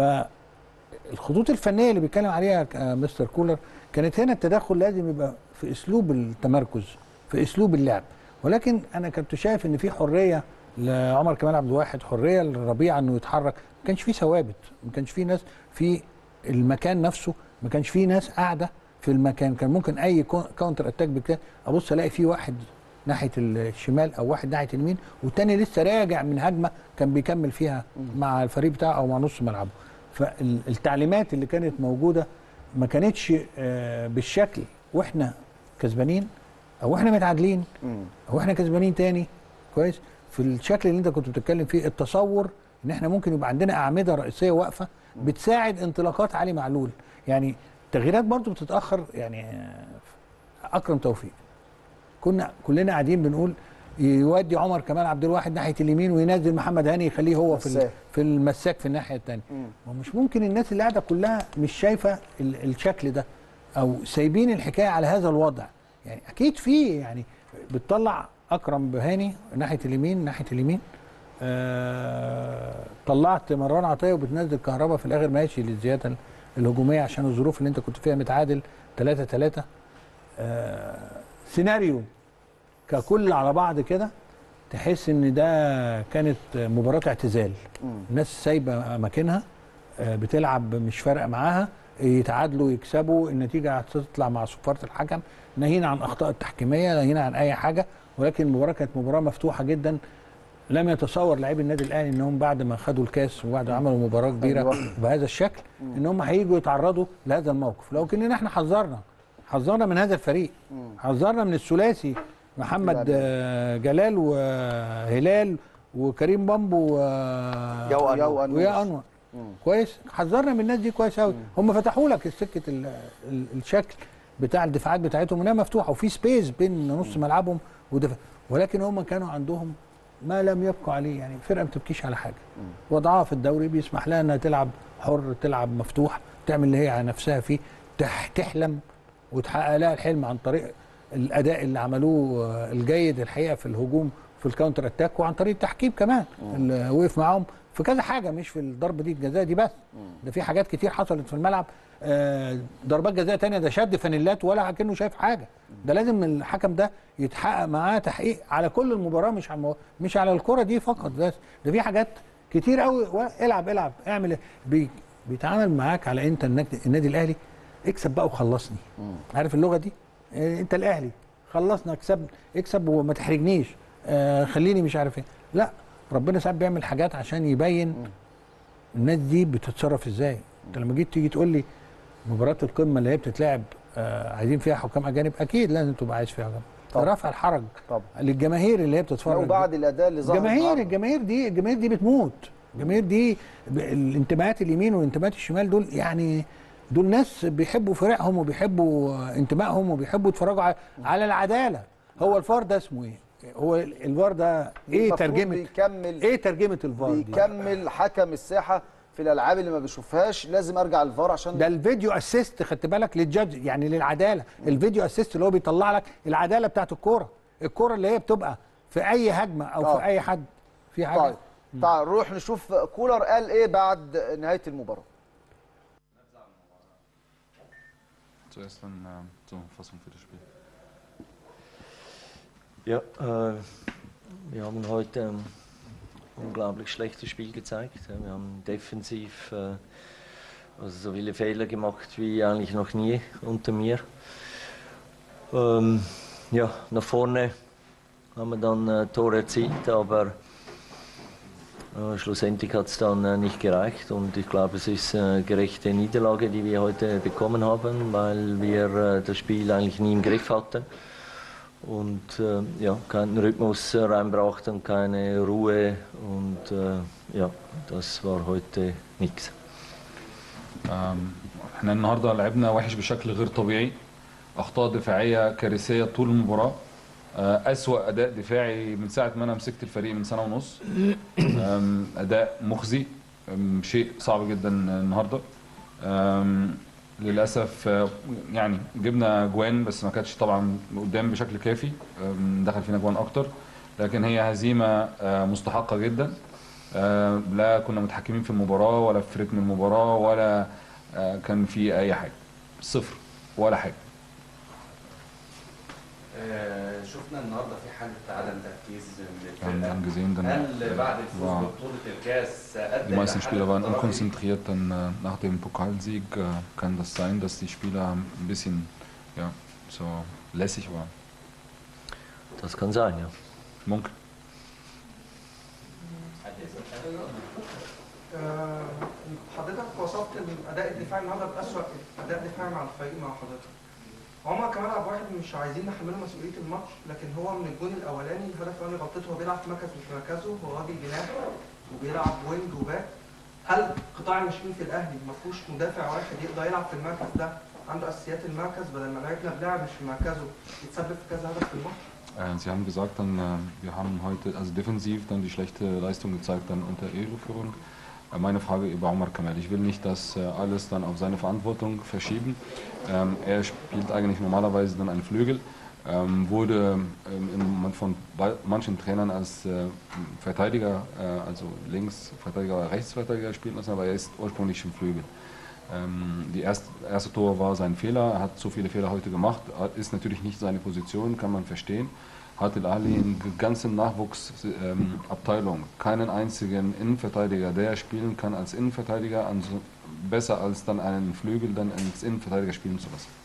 فالخطوط الفنيه اللي بيتكلم عليها مستر كولر كانت هنا التدخل لازم يبقى في اسلوب التمركز، في اسلوب اللعب. ولكن انا كنت شايف ان في حريه لعمر كمال عبد الواحد، حريه للربيع انه يتحرك، ما كانش في ثوابت، ما كانش في ناس في المكان نفسه، ما كانش في ناس قاعده في المكان. كان ممكن اي كاونتر اتاك بكده ابص الاقي في واحد ناحيه الشمال او واحد ناحيه اليمين، والتاني لسه راجع من هجمه كان بيكمل فيها مع الفريق بتاعه او مع نص ملعبه. فالتعليمات اللي كانت موجوده ما كانتش بالشكل واحنا كسبانين او احنا متعادلين او احنا كسبانين تاني كويس. في الشكل اللي انت كنت بتتكلم فيه، التصور ان احنا ممكن يبقى عندنا اعمده رئيسيه واقفه بتساعد انطلاقات علي معلول. يعني التغييرات برضو بتتاخر. يعني اكرم توفيق كنا كلنا قاعدين بنقول يودي عمر كمال عبد الواحد ناحيه اليمين وينزل محمد هاني يخليه هو في في المساك في الناحيه الثانيه. ومش ممكن الناس اللي قاعده كلها مش شايفه الشكل ده او سايبين الحكايه على هذا الوضع. يعني اكيد في يعني بتطلع اكرم بهاني ناحيه اليمين ناحيه اليمين، آه طلعت مروان عطيه وبتنزل كهربا في الاخر ماشي للزياده الهجوميه عشان الظروف اللي انت كنت فيها متعادل ثلاثة ثلاثة. آه سيناريو ككل على بعض كده تحس ان ده كانت مباراه اعتزال. الناس سايبه اماكنها، آه بتلعب مش فارقه معاها، يتعادلوا يكسبوا، النتيجه هتطلع مع صفاره الحكم، ناهينا عن اخطاء التحكيميه، ناهينا عن اي حاجه. ولكن المباراه كانت مباراه مفتوحه جدا. لم يتصور لاعبي النادي الاهلي انهم بعد ما خدوا الكاس وبعد ما عملوا مباراه كبيره بهذا الشكل ان هم هيجوا يتعرضوا لهذا الموقف. لو كنا احنا حذرنا حذرنا من هذا الفريق، حذرنا من الثلاثي محمد جلال وهلال وكريم بامبو ويا انور كويس. حذرنا من الناس دي كويس قوي. هم فتحوا لك سكه الشكل بتاع الدفاعات بتاعتهم انها مفتوحه وفي سبيس بين نص ملعبهم ودفاع، ولكن هم كانوا عندهم ما لم يبقوا عليه. يعني فرقه ما بتبكيش على حاجه، وضعها في الدوري بيسمح لها انها تلعب حر، تلعب مفتوح، تعمل اللي هي على نفسها فيه، تحلم وتحقق لها الحلم عن طريق الاداء اللي عملوه الجيد الحقيقه في الهجوم في الكاونتر اتاك، وعن طريق التحكيم كمان اللي وقف معاهم في كذا حاجه، مش في الضربه دي الجزاء دي بس، ده في حاجات كتير حصلت في الملعب. آه ضربات جزاء تانية ده شد فانيلات ولا كأنه شايف حاجه. ده لازم الحكم ده يتحقق معاه تحقيق على كل المباراه، مش على مش على الكره دي فقط بس، ده في حاجات كتير قوي. العب العب اعمل بي بيتعامل معاك على انت النادي الاهلي اكسب بقى وخلصني. عارف اللغه دي؟ آه انت الاهلي خلصنا، اكسب اكسب وما تحرجنيش، آه خليني مش عارف ايه. لا، ربنا ساعات بيعمل حاجات عشان يبين الناس دي بتتصرف ازاي. انت لما جيت تيجي تقول لي مباراه القمه اللي هي بتتلعب آه عايزين فيها حكام اجانب، اكيد لازم تبقى عايز فيها حكام، رفع الحرج طبعا للجماهير اللي هي بتتفرج. وبعد الاداء اللي ظهر الجماهير الجماهير دي الجماهير دي بتموت الجماهير دي الانتماءات اليمين والانتماءات الشمال دول يعني دول ناس بيحبوا فرقهم وبيحبوا انتمائهم وبيحبوا يتفرجوا على العداله. هو الفار ده اسمه ايه؟ هو الفار ده ايه ترجمه بيكمل ايه ترجمه الفار دي؟ بيكمل حكم الساحه في الالعاب اللي ما بيشوفهاش، لازم ارجع الفار عشان ده الفيديو اسيست، خدت بالك، للجادج يعني للعداله. الفيديو اسيست اللي هو بيطلع لك العداله بتاعت الكوره، الكوره اللي هي بتبقى في اي هجمه او طيب. في اي حد في حاجه. طيب تعال نروح نشوف كولر قال ايه بعد نهايه المباراه. Zuerst dann äh, Zusammenfassung für das Spiel. Ja, äh, wir haben heute ein unglaublich schlechtes Spiel gezeigt. Wir haben defensiv äh, also so viele Fehler gemacht wie eigentlich noch nie unter mir. Ähm, ja, nach vorne haben wir dann äh, Tor erzielt, aber äh, schlussendlich hat es dann äh, nicht gereicht. Und ich glaube, es ist eine gerechte Niederlage, die wir heute bekommen haben, weil wir äh, das Spiel eigentlich nie im Griff hatten. Und äh, ja, keinen Rhythmus äh, reinbrachten, keine Ruhe und äh, ja, das war heute nichts. احنا النهارده لعبنا وحش بشكل غير طبيعي، اخطاء دفاعيه كارثيه طول المباراه، اسوأ اداء دفاعي من ساعه ما انا مسكت الفريق من سنه ونص. اداء مخزي، شيء صعب جدا النهارده. للاسف يعني جبنا جوان بس ما كانتش طبعا قدام بشكل كافي، دخل فينا جوان اكتر، لكن هي هزيمه مستحقه جدا. لا كنا متحكمين في المباراه ولا في رتم المباراه ولا كان في اي حاجه، صفر ولا حاجه. شفنا النهارده في حاله عدم تركيز Wir haben gesehen, dann war, die meisten Spieler waren unkonzentriert. Dann äh, nach dem Pokalsieg äh, kann das sein, dass die Spieler ein bisschen ja, so lässig waren. Das kann sein, ja. ممكن. حضرتك وصفت الاداء الدفاعي النهارده باسوأ اداء دفاعي مع الفريق مع حضرتك. عمر كمال عبد الواحد مش عايزين نحمله مسؤوليه الماتش، لكن هو من الجون الاولاني الهدف الاولاني غلطته، هو بيلعب في مركز مش مركزه، هو راجل جناح وبيلعب وينج وباك. هل قطاع الناشئين في الاهلي ما فيهوش مدافع واحد يقدر يلعب في المركز ده، عنده اساسيات المركز، بدل ما لعبنا بلاعب مش في مركزه يتسبب في كذا هدف في الماتش؟ Sie haben gesagt, dann, wir haben heute also defensiv dann die schlechte Leistung gezeigt dann unter Elo-Führung. Meine Frage über Omar Kamel. Ich will nicht das alles dann auf seine Verantwortung verschieben. Ähm, er spielt eigentlich normalerweise dann einen Flügel, ähm, wurde ähm, von manchen Trainern als äh, Verteidiger, äh, also Linksverteidiger oder Rechtsverteidiger spielen lassen, aber er ist ursprünglich im Flügel. Ähm, die erste, erste Tor war sein Fehler, er hat so viele Fehler heute gemacht, ist natürlich nicht seine Position, kann man verstehen. Hat Al-Ahli in der ganzen Nachwuchsabteilung ähm, keinen einzigen Innenverteidiger, der spielen kann als Innenverteidiger, also besser als dann einen Flügel dann als Innenverteidiger spielen zu lassen.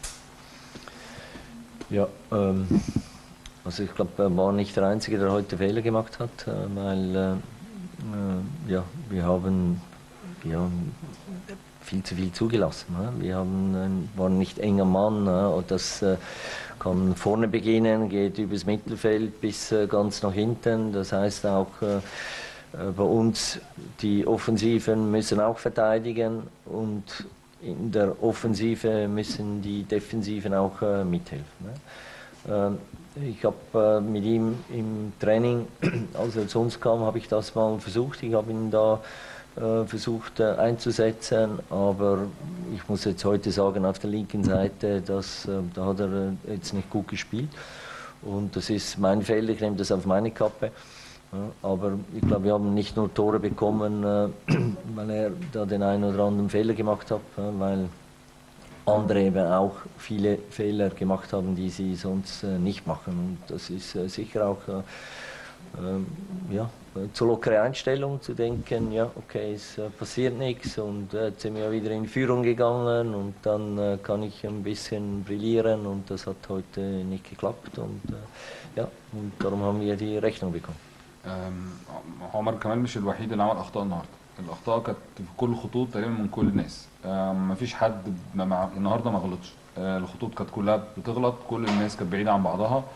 Ja, ähm, also ich glaube, er war nicht der Einzige, der heute Fehler gemacht hat, äh, weil äh, äh, ja, wir haben ja, viel zu viel zugelassen. Ne? Wir haben, äh, waren nicht enger Mann, ne? Und das äh, kann vorne beginnen, geht übers Mittelfeld bis äh, ganz nach hinten. Das heißt auch äh, bei uns, die Offensiven müssen auch verteidigen und in der Offensive müssen die Defensiven auch äh, mithelfen. Ne? Äh, ich habe äh, mit ihm im Training, als er zu uns kam, habe ich das mal versucht. Ich habe ihn da äh, versucht äh, einzusetzen, aber ich muss jetzt heute sagen, auf der linken Seite, das, äh, da hat er äh, jetzt nicht gut gespielt und das ist mein Fehler, ich nehme das auf meine Kappe. Ja, aber ich glaube, wir haben nicht nur Tore bekommen, äh, weil er da den einen oder anderen Fehler gemacht hat, äh, weil andere eben auch viele Fehler gemacht haben, die sie sonst äh, nicht machen und das ist äh, sicher auch äh, Ähm, ja, zur lockere Einstellung zu denken, ja, okay, es äh, passiert nichts und äh, jetzt sind wir wieder in Führung gegangen und dann äh, kann ich ein bisschen brillieren und das hat heute nicht geklappt und äh, ja, und darum haben wir die Rechnung bekommen. عمر كمال مش الوحيد اللي عمل اخطاء النهارده، الاخطاء كانت في كل الخطوط تقريبا من كل الناس، ما فيش حد مع النهارده ما غلطش، الخطوط كانت كلها بتغلط، كل الناس كانت بعيده عن بعضها.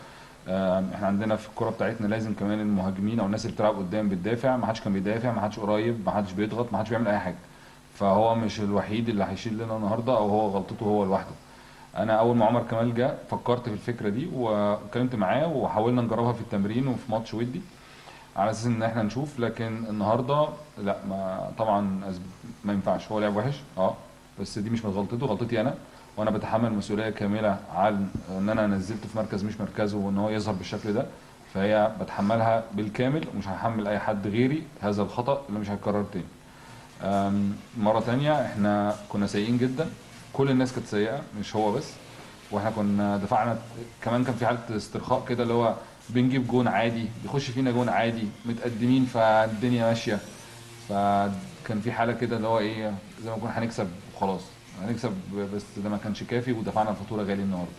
احنا عندنا في الكره بتاعتنا لازم كمان المهاجمين او الناس اللي بتلعب قدام بتدافع، ما حدش كان بيدافع، ما حدش قريب، ما حدش بيضغط، ما حدش بيعمل اي حاجه. فهو مش الوحيد اللي هيشيل لنا النهارده او هو غلطته هو لوحده. انا اول ما عمر كمال جه فكرت في الفكره دي واتكلمت معاه وحاولنا نجربها في التمرين وفي ماتش ودي على اساس ان احنا نشوف، لكن النهارده لا ما طبعا ما ينفعش. هو لعب وحش اه، بس دي مش من غلطته، غلطتي انا، وانا بتحمل مسؤوليه كامله عن ان انا نزلته في مركز مش مركزه وان هو يظهر بالشكل ده، فهي بتحملها بالكامل ومش هحمل اي حد غيري هذا الخطا اللي مش هيتكرر تاني. مره ثانيه احنا كنا سيئين جدا، كل الناس كانت سيئه مش هو بس، واحنا كنا دفعنا كمان كان في حاله استرخاء كده اللي هو بنجيب جون عادي، بيخش فينا جون عادي، متقدمين فالدنيا ماشيه، فكان في حاله كده اللي هو ايه زي ما كنا هنكسب وخلاص هنكسب، بس ده ما كانش كافي ودفعنا الفاتوره غالي النهارده.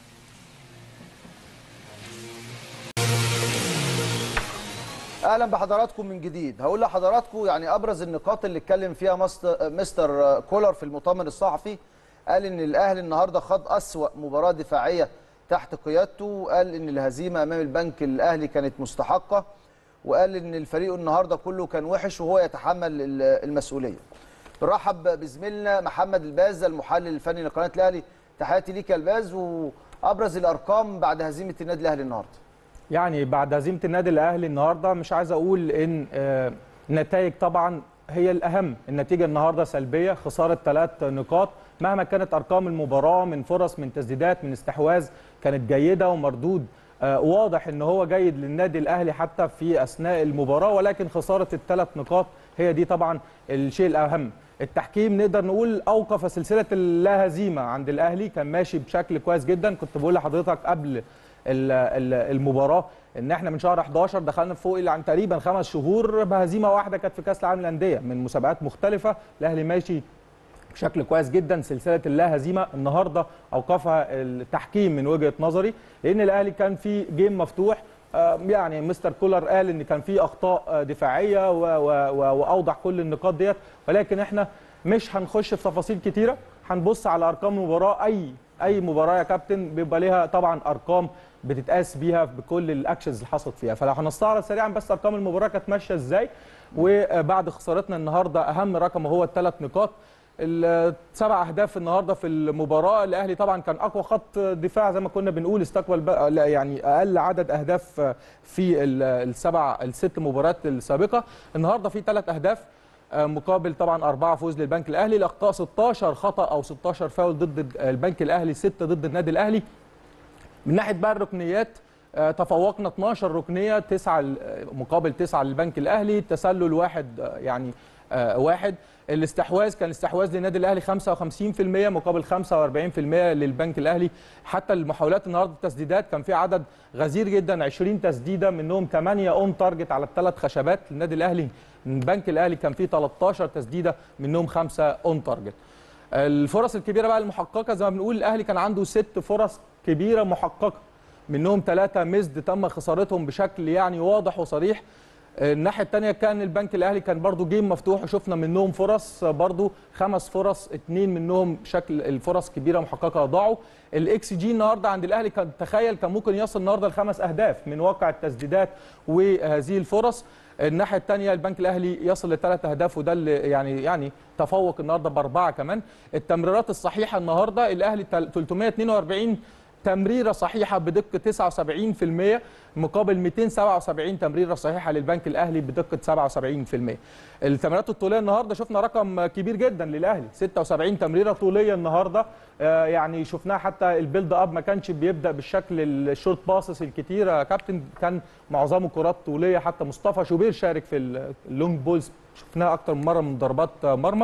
اهلا بحضراتكم من جديد. هقول لحضراتكم يعني ابرز النقاط اللي اتكلم فيها مستر كولر في المؤتمر الصحفي. قال ان الاهلي النهارده خاض اسوأ مباراه دفاعيه تحت قيادته، وقال ان الهزيمه امام البنك الاهلي كانت مستحقه، وقال ان الفريق النهارده كله كان وحش وهو يتحمل المسؤوليه. نرحب بزميلنا محمد الباز المحلل الفني لقناه الاهلي. تحياتي ليك يا الباز، وابرز الارقام بعد هزيمه النادي الاهلي النهارده. يعني بعد هزيمه النادي الاهلي النهارده مش عايز اقول ان النتائج طبعا هي الاهم، النتيجه النهارده سلبيه، خساره ثلاث نقاط مهما كانت ارقام المباراه من فرص من تسديدات من استحواذ كانت جيده ومردود واضح ان هو جيد للنادي الاهلي حتى في اثناء المباراه، ولكن خساره الثلاث نقاط هي دي طبعا الشيء الاهم. التحكيم نقدر نقول اوقف سلسله اللا هزيمه عند الاهلي، كان ماشي بشكل كويس جدا. كنت بقول لحضرتك قبل المباراه ان احنا من شهر احداشر دخلنا فوق عن تقريبا خمس شهور بهزيمه واحده كانت في كاس العالم للانديه من مسابقات مختلفه. الاهلي ماشي بشكل كويس جدا، سلسله اللا هزيمه النهارده اوقفها التحكيم من وجهه نظري، لان الاهلي كان في جيم مفتوح. يعني مستر كولر قال ان كان في اخطاء دفاعيه واوضح كل النقاط ديت، ولكن احنا مش هنخش في تفاصيل كتيره، هنبص على ارقام المباراه. اي اي مباراه يا كابتن بيبقى ليها طبعا ارقام بتتقاس بيها بكل الاكشنز اللي حصلت فيها، فلو هنستعرض سريعا بس ارقام المباراه كانت ماشيه ازاي. وبعد خسارتنا النهارده اهم رقم هو الثلاث نقاط، السبع اهداف النهارده في المباراه. الاهلي طبعا كان اقوى خط دفاع زي ما كنا بنقول، استقبل يعني اقل عدد اهداف في السبع الست مباريات السابقه. النهارده في ثلاث اهداف مقابل طبعا أربعة فوز للبنك الاهلي. الاخطاء ستاشر خطا او ستاشر فاول ضد البنك الاهلي، ستة ضد النادي الاهلي. من ناحيه بقى الركنيات تفوقنا اتناشر ركنيه، تسعة مقابل تسعة للبنك الاهلي. التسلل واحد يعني واحد. الاستحواذ كان الاستحواذ للنادي الاهلي خمسة وخمسين في المية مقابل خمسة وأربعين في المية للبنك الاهلي. حتى المحاولات النهارده التسديدات كان في عدد غزير جدا، عشرين تسديده منهم ثمانية اون تارجت على الثلاث خشبات للنادي الاهلي. البنك الاهلي كان فيه تلتاشر تسديده منهم خمسة اون تارجت. الفرص الكبيره بقى المحققه زي ما بنقول، الاهلي كان عنده ست فرص كبيره محققه منهم ثلاثه مزد تم خسارتهم بشكل يعني واضح وصريح. الناحيه الثانيه كان البنك الاهلي كان برضو جيم مفتوح وشفنا منهم فرص، برضو خمس فرص اثنين منهم بشكل الفرص كبيره محققه ضاعوا. الاكس جي النهارده عند الاهلي كان تخيل كان ممكن يصل النهارده لخمس اهداف من واقع التسديدات وهذه الفرص. الناحيه الثانيه البنك الاهلي يصل لثلاث اهداف وده اللي يعني يعني تفوق النهارده باربعه كمان. التمريرات الصحيحه النهارده الاهلي ثلاثمائة واثنين وأربعين تمريره صحيحه بدقه تسعة وسبعين في المية مقابل مئتين وسبعة وسبعين تمريره صحيحه للبنك الاهلي بدقه سبعة وسبعين في المية. التمريرات الطوليه النهارده شفنا رقم كبير جدا للاهلي، ستة وسبعين تمريره طوليه النهارده. آه يعني شفناها حتى البيلد اب ما كانش بيبدا بالشكل الشورت باسس الكتير يا كابتن، كان معظمه كرات طوليه. حتى مصطفى شوبير شارك في اللونج بولز، شفناها اكتر من مره من ضربات مرمى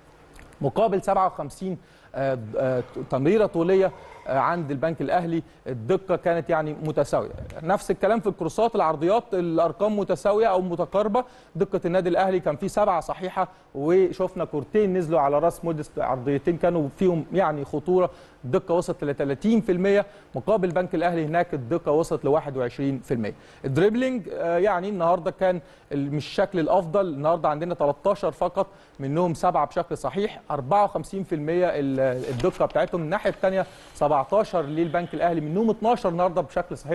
مقابل سبعة وخمسين آه آه تمريره طوليه عند البنك الاهلي. الدقه كانت يعني متساويه. نفس الكلام في الكروسات العرضيات، الارقام متساويه او متقاربه. دقه النادي الاهلي كان فيه سبعه صحيحه وشفنا كورتين نزلوا على راس مودست، عرضيتين كانوا فيهم يعني خطوره، الدقه وصلت ل ثلاثين في المية مقابل البنك الاهلي هناك الدقه وصلت ل واحد وعشرين في المية. الدريبلينج يعني النهارده كان مش الشكل الافضل، النهارده عندنا تلتاشر فقط منهم سبعه بشكل صحيح، أربعة وخمسين في المية الدقه بتاعتهم. الناحيه الثانيه سبعتاشر للبنك الاهلي منهم اتناشر النهارده بشكل صحيح،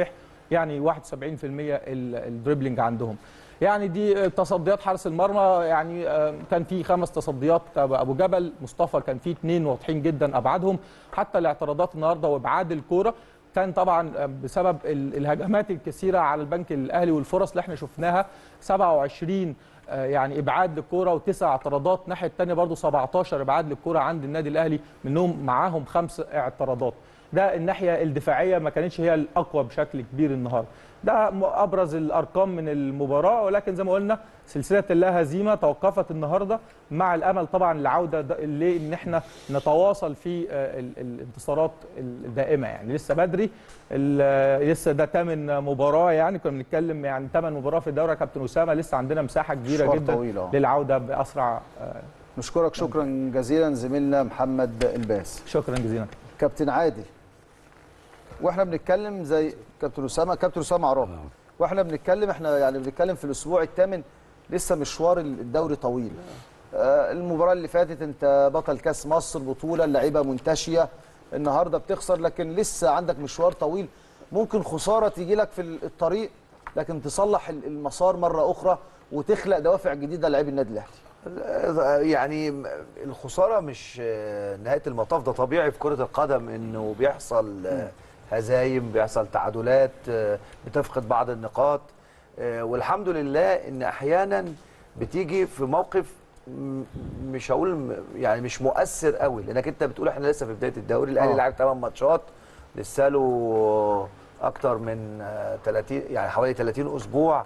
يعني واحد وسبعين في المية الدريبلينج عندهم. يعني دي تصديات حارس المرمى، يعني كان في خمس تصديات ابو جبل، مصطفى كان في اثنين واضحين جدا ابعادهم، حتى الاعتراضات النهارده وابعاد الكوره كان طبعا بسبب الهجمات الكثيره على البنك الاهلي والفرص اللي احنا شفناها، سبعة وعشرين يعني ابعاد للكوره وتسع اعتراضات، الناحيه الثانيه برضو سبعتاشر ابعاد للكوره عند النادي الاهلي، منهم معاهم خمس اعتراضات. ده الناحيه الدفاعيه ما كانتش هي الاقوى بشكل كبير النهارده. ده ابرز الارقام من المباراه، ولكن زي ما قلنا سلسله اللا هزيمه توقفت النهارده، مع الامل طبعا لعوده لان احنا نتواصل في الانتصارات الدائمه. يعني لسه بدري، لسه ده ثامن مباراه، يعني كنا بنتكلم يعني ثمان مباراه في الدوري يا كابتن اسامه، لسه عندنا مساحه كبيره جدا طويلة. للعوده باسرع. نشكرك شكرا جزيلا زميلنا محمد الباس. شكرا جزيلا كابتن عادل. واحنا بنتكلم زي كابتن اسامه كابتن اسامه عرابي، واحنا بنتكلم احنا يعني بنتكلم في الاسبوع الثامن، لسه مشوار الدوري طويل. آه المباراه اللي فاتت انت بطل كاس مصر، بطوله اللعيبه منتشيه، النهارده بتخسر، لكن لسه عندك مشوار طويل، ممكن خساره تيجي لك في الطريق لكن تصلح المسار مره اخرى وتخلق دوافع جديده للاعبي النادي الاهلي. يعني الخساره مش نهايه المطاف، ده طبيعي في كره القدم انه بيحصل هزايم، بيحصل تعادلات، بتفقد بعض النقاط، والحمد لله ان احيانا بتيجي في موقف مش هقول يعني مش مؤثر قوي، لانك انت بتقول احنا لسه في بدايه الدوري، الاهلي لعب ثمان ماتشات، لسه له اكتر من ثلاثين يعني حوالي ثلاثين اسبوع،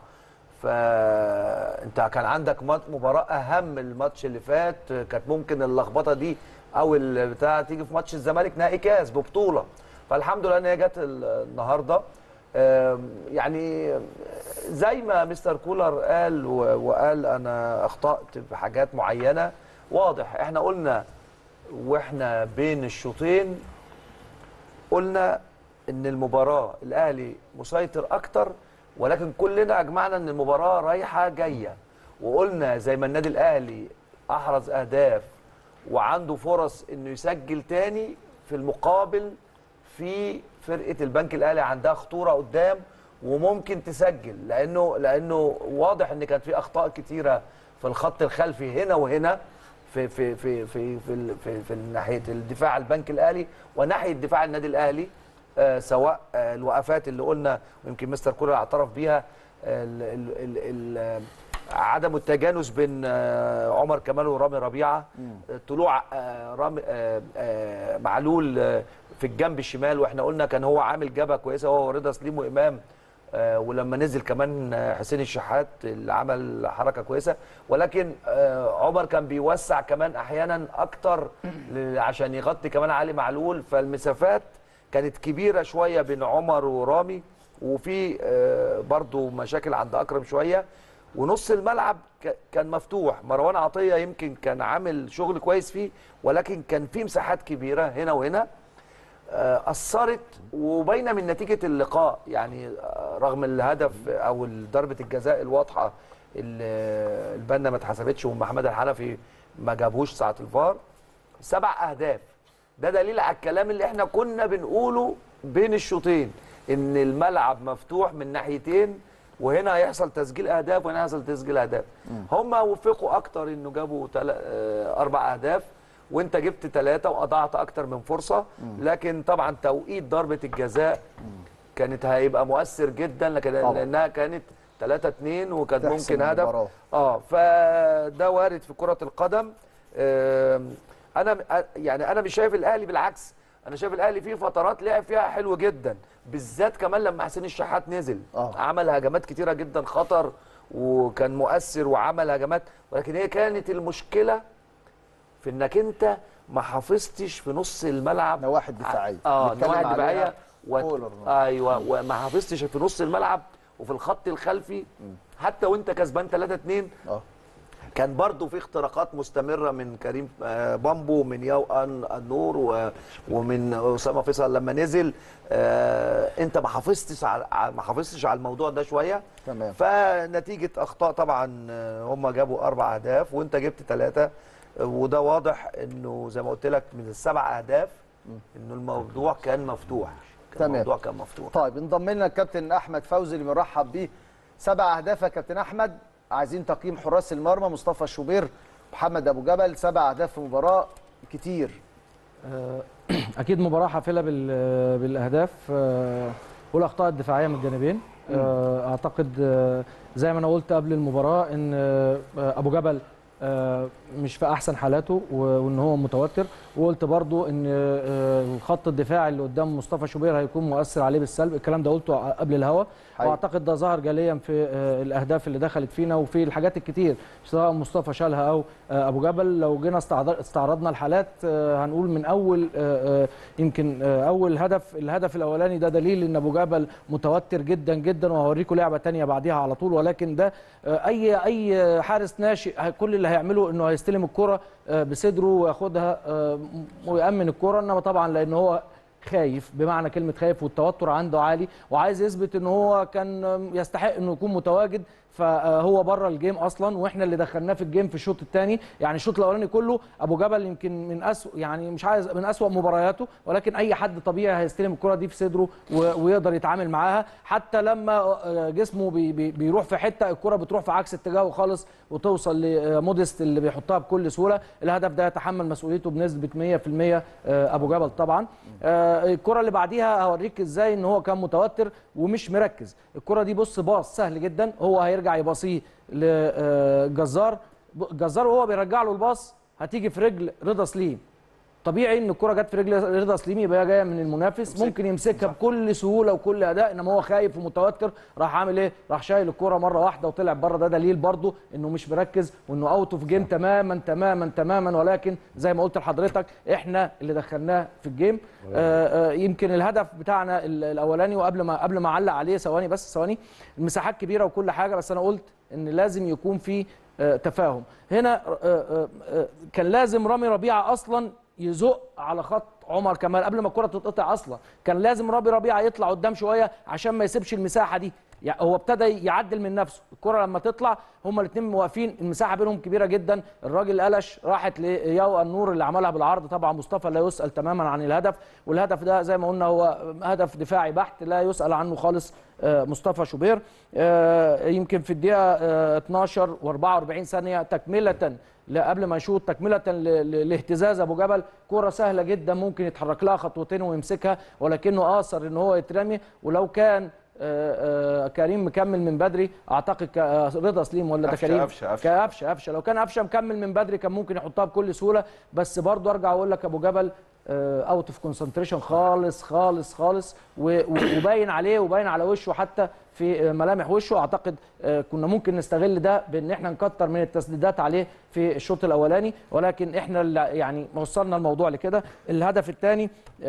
فانت كان عندك مباراه اهم الماتش اللي فات، كانت ممكن اللخبطه دي او البتاع تيجي في ماتش الزمالك نهائي كاس ببطوله، فالحمد لله ان هي جت النهارده. يعني زي ما مستر كولر قال وقال انا اخطأت في حاجات معينه، واضح احنا قلنا واحنا بين الشوطين قلنا ان المباراه الاهلي مسيطر اكتر، ولكن كلنا اجمعنا ان المباراه رايحه جايه، وقلنا زي ما النادي الاهلي احرز اهداف وعنده فرص انه يسجل تاني، في المقابل في فرقه البنك الاهلي عندها خطوره قدام وممكن تسجل، لانه لانه واضح ان كان في اخطاء كتيره في الخط الخلفي هنا وهنا في في في في في, في, في ناحيه الدفاع البنك الاهلي وناحيه دفاع النادي الاهلي، آه سواء آه الوقفات اللي قلنا ويمكن مستر كولر اعترف بيها، ال ال ال ال عدم التجانس بين آه عمر كمال ورامي ربيعه، طلوع آه رامي آه آه معلول آه في الجنب الشمال، واحنا قلنا كان هو عامل جبهه كويسه هو ورضا سليم وامام، آه ولما نزل كمان آه حسين الشحات اللي عمل حركه كويسه، ولكن آه عمر كان بيوسع كمان احيانا اكتر عشان يغطي كمان علي معلول، فالمسافات كانت كبيره شويه بين عمر ورامي، وفي آه برضو مشاكل عند اكرم شويه، ونص الملعب كان مفتوح، مروان عطيه يمكن كان عامل شغل كويس فيه، ولكن كان في مساحات كبيره هنا وهنا أثرت وباينه من نتيجه اللقاء، يعني رغم الهدف او ضربه الجزاء الواضحه اللي البنا ما اتحسبتش ومحمد الحنفي ما جابوش ساعه الفار، سبع اهداف، ده دليل على الكلام اللي احنا كنا بنقوله بين الشوطين، ان الملعب مفتوح من ناحيتين، وهنا هيحصل تسجيل اهداف وهنا هيحصل تسجيل اهداف. هم وفقوا اكتر انه جابوا اربع اهداف وانت جبت ثلاثه واضعت اكتر من فرصه، لكن طبعا توقيت ضربه الجزاء كانت هيبقى مؤثر جدا، لكن لانها كانت ثلاثة اثنين وكان ممكن هدف. اه فده وارد في كره القدم. آه انا يعني انا مش شايف الاهلي، بالعكس انا شايف الاهلي فيه فترات لعب فيها حلو جدا، بالذات كمان لما حسين الشحات نزل أوه. عمل هجمات كتيره جدا خطر وكان مؤثر وعمل هجمات، ولكن هي كانت المشكله في انك انت ما حافظتش في نص الملعب نواحي دفاعيه اه نواحي دفاعيه و... ايوه وما حافظتش في نص الملعب وفي الخط الخلفي م. حتى وانت كسبان ثلاثة اثنين اه كان برضو في اختراقات مستمره من كريم بامبو ومن ياو ان النور ومن اسامه فيصل لما نزل. آه انت ما حافظتش على ما حافظتش على الموضوع ده شويه، تمام، فنتيجه اخطاء طبعا هم جابوا اربع اهداف وانت جبت ثلاثه، وده واضح انه زي ما قلت لك من السبع اهداف انه الموضوع كان مفتوح، الموضوع كان مفتوح. طيب انضم لنا الكابتن احمد فوزي اللي بنرحب بيه. سبع اهداف يا كابتن احمد، عايزين تقييم حراس المرمى مصطفى شوبير، محمد ابو جبل، سبع اهداف في مباراه كتير. اكيد مباراه حافله بالاهداف والاخطاء الدفاعيه من الجانبين. اعتقد زي ما انا قلت قبل المباراه ان ابو جبل مش في احسن حالاته وان هو متوتر، وقلت برضو ان الخط الدفاعي اللي قدام مصطفى شوبير هيكون مؤثر عليه بالسلب. الكلام ده قلته قبل الهوا، واعتقد ده ظهر جليا في الاهداف اللي دخلت فينا وفي الحاجات الكتير سواء مصطفى شالها او ابو جبل. لو جينا استعرضنا الحالات هنقول من اول يمكن اول هدف، الهدف الاولاني ده دليل ان ابو جبل متوتر جدا جدا، وهوريكم لعبه ثانيه بعديها على طول. ولكن ده اي اي حارس ناشئ كل اللي هيعمله انه هيستلم الكره بصدره وياخدها ويأمن الكره، انما طبعا لان هو خايف بمعنى كلمه خايف والتوتر عنده عالي وعايز يثبت ان هو كان يستحق انه يكون متواجد، فهو بره الجيم اصلا واحنا اللي دخلناه في الجيم في الشوط الثاني. يعني الشوط الاولاني كله ابو جبل يمكن من اسوء، يعني مش عايز من اسوء مبارياته، ولكن اي حد طبيعي هيستلم الكره دي في صدره ويقدر يتعامل معاها. حتى لما جسمه بي بي بيروح في حته الكره بتروح في عكس اتجاهه خالص وتوصل لموديست اللي بيحطها بكل سهوله. الهدف ده يتحمل مسؤوليته بنسبه مية في المية ابو جبل طبعا. الكره اللي بعديها هوريك ازاي ان هو كان متوتر ومش مركز. الكره دي بص باص سهل جدا، هو هيرجع يباصيه لجزار، جزار وهو بيرجع له الباص هتيجي في رجل رضا سليم. طبيعي ان الكره جت في رجل رضا سليم يبقى جايه من المنافس، ممكن يمسكها بكل سهوله وكل اداء، انما هو خايف ومتوتر راح عامل ايه؟ راح شايل الكره مره واحده وطلع بره. ده دليل برضو انه مش مركز وانه اوت اوف جيم تماما تماما تماما. ولكن زي ما قلت لحضرتك احنا اللي دخلناه في الجيم. آآ آآ يمكن الهدف بتاعنا الاولاني، وقبل ما قبل ما اعلق عليه ثواني بس ثواني، المساحات كبيره وكل حاجه، بس انا قلت ان لازم يكون في تفاهم هنا. آآ آآ كان لازم رامي ربيعه اصلا يزق على خط عمر كمال قبل ما الكره تتقطع اصلا، كان لازم رامي ربيعه يطلع قدام شويه عشان ما يسيبش المساحه دي. يعني هو ابتدى يعدل من نفسه، الكره لما تطلع هما الاثنين واقفين المساحه بينهم كبيره جدا. الراجل قلش راحت لياو النور اللي عملها بالعرض. طبعا مصطفى لا يسال تماما عن الهدف، والهدف ده زي ما قلنا هو هدف دفاعي بحت لا يسال عنه خالص مصطفى شوبير. يمكن في الدقيقه اتناشر واربعة واربعين ثانيه تكمله لا قبل ما يشوط، تكمله لاهتزاز ابو جبل، كره سهله جدا ممكن يتحرك لها خطوتين ويمسكها، ولكنه اثر ان هو يترمي. ولو كان آآ آآ كريم مكمل من بدري، اعتقد رضا سليم ولا ده كريم كقفشه قفشه لو كان قفشه مكمل من بدري كان ممكن يحطها بكل سهوله. بس برضو ارجع اقول لك ابو جبل اوت اوف كونسنتريشن خالص خالص خالص، وباين عليه وباين على وشه حتى في ملامح وشه. اعتقد كنا ممكن نستغل ده بان احنا نكتر من التسديدات عليه في الشوط الاولاني، ولكن احنا يعني وصلنا الموضوع لكده. الهدف الثاني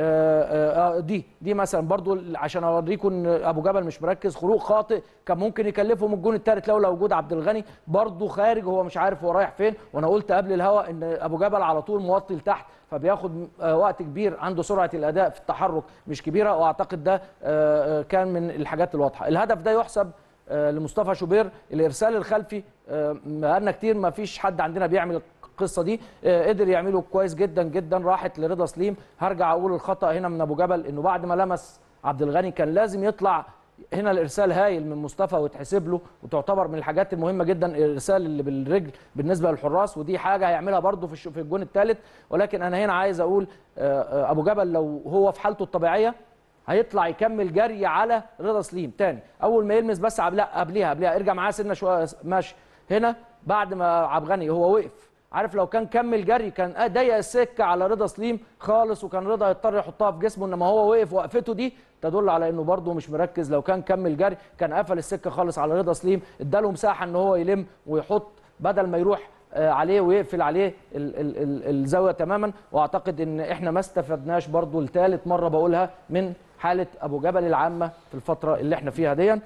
دي دي مثلا برضو عشان اوريكم ان ابو جبل مش مركز، خروج خاطئ كان ممكن يكلفهم الجون الثالث لولا وجود عبد الغني برضو خارج، هو مش عارف هو رايح فين. وانا قلت قبل الهوا ان ابو جبل على طول موطي لتحت، فبياخد وقت كبير، عنده سرعه الاداء في التحرك مش كبيره، واعتقد ده كان من الحاجات الواضحه. الهدف ده يحسب لمصطفى شوبير. الارسال الخلفي بقالنا كتير ما فيش حد عندنا بيعمل القصه دي، قدر يعمله كويس جدا جدا، راحت لرضا سليم. هرجع اقول الخطا هنا من ابو جبل انه بعد ما لمس عبد الغني كان لازم يطلع. هنا الارسال هايل من مصطفى وتحسب له وتعتبر من الحاجات المهمه جدا الارسال اللي بالرجل بالنسبه للحراس، ودي حاجه هيعملها برده في في الجون الثالث. ولكن انا هنا عايز اقول ابو جبل لو هو في حالته الطبيعيه هيطلع يكمل جري على رضا سليم تاني اول ما يلمس، بس لا قبليها قبليها ارجع معاه سنه شويه ماشي. هنا بعد ما عبد الغني هو وقف، عارف لو كان كمل جري كان ضيق السكه على رضا سليم خالص، وكان رضا يضطر يحطها في جسمه، انما هو وقف وقفته دي تدل على انه برده مش مركز. لو كان كمل جري كان قفل السكه خالص على رضا سليم، اداله مساحه ان هو يلم ويحط بدل ما يروح عليه ويقفل عليه ال ال ال الزاويه تماما. واعتقد ان احنا ما استفدناش برده لثالث مره بقولها من حاله ابو جبل العامه في الفتره اللي احنا فيها دي.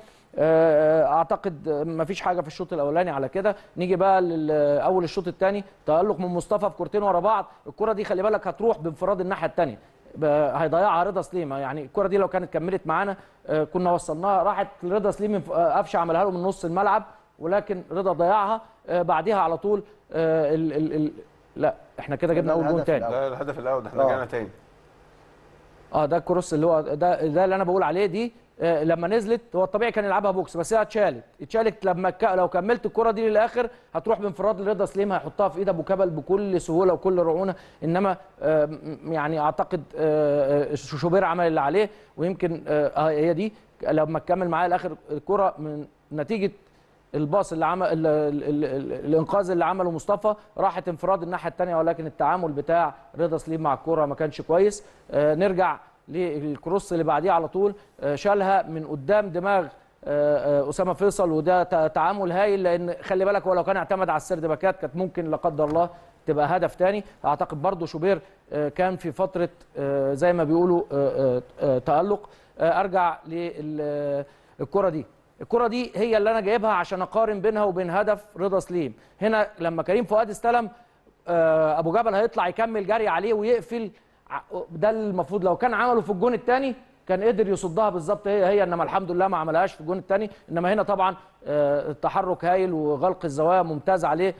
اعتقد ما فيش حاجه في الشوط الاولاني على كده. نيجي بقى لاول الشوط الثاني، تالق من مصطفى في كورتين ورا بعض. الكره دي خلي بالك هتروح بانفراد الناحيه الثانيه، هيضيعها رضا سليم. يعني الكره دي لو كانت كملت معانا كنا وصلناها، راحت لرضا سليم قفشه عملها له من نص الملعب، ولكن رضا ضيعها. بعديها على طول ال ال ال لا احنا كده جبنا اول جون ثاني. لا الهدف الاول احنا رجعنا ثاني. اه ده الكروس اللي هو ده ده اللي انا بقول عليه دي. آه لما نزلت هو الطبيعي كان يلعبها بوكس، بس هي اتشالت اتشالت لما ك... لو كملت الكره دي للاخر هتروح بانفراد لرضا سليم، هيحطها في ايد ابو كبل بكل سهوله وكل رعونه. انما آه يعني اعتقد آه شوبير عمل اللي عليه، ويمكن آه هي دي لما تكمل معايا الاخر الكره من نتيجه الباص اللي عمل ال ال ال الانقاذ اللي عمله مصطفى، راحت انفراد الناحيه الثانيه، ولكن التعامل بتاع رضا سليم مع الكره ما كانش كويس. آه نرجع للكروس اللي بعديه على طول، آه شالها من قدام دماغ آه آه اسامه فيصل، وده تعامل هايل، لان خلي بالك هو لو كان اعتمد على السرد باكات كانت ممكن لا قدر الله تبقى هدف ثاني. اعتقد برضو شوبير آه كان في فتره آه زي ما بيقولوا آه آه تالق. آه ارجع للكره دي، الكرة دي هي اللي انا جايبها عشان اقارن بينها وبين هدف رضا سليم. هنا لما كريم فؤاد استلم ابو جبل هيطلع يكمل جري عليه ويقفل، ده المفروض لو كان عمله في الجون الثاني كان قدر يصدها بالظبط هي هي، انما الحمد لله ما عملهاش في الجون الثاني. انما هنا طبعا التحرك هايل وغلق الزوايا ممتاز عليه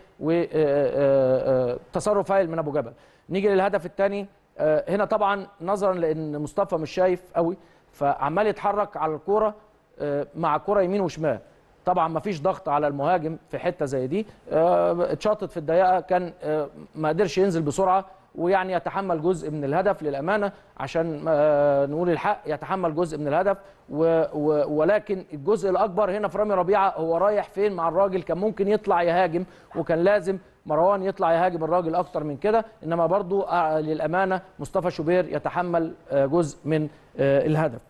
وتصرف هايل من ابو جبل. نيجي للهدف الثاني، هنا طبعا نظرا لان مصطفى مش شايف قوي فعمال يتحرك على الكوره مع كرة يمين وشمال، طبعا ما فيش ضغط على المهاجم في حته زي دي. اتشاطت في الضيقه، كان ما قدرش ينزل بسرعه ويعني يتحمل جزء من الهدف للامانه، عشان نقول الحق يتحمل جزء من الهدف. ولكن الجزء الاكبر هنا في رامي ربيعه، هو رايح فين مع الراجل؟ كان ممكن يطلع يهاجم، وكان لازم مروان يطلع يهاجم الراجل اكتر من كده. انما برضو للامانه مصطفى شوبير يتحمل جزء من الهدف.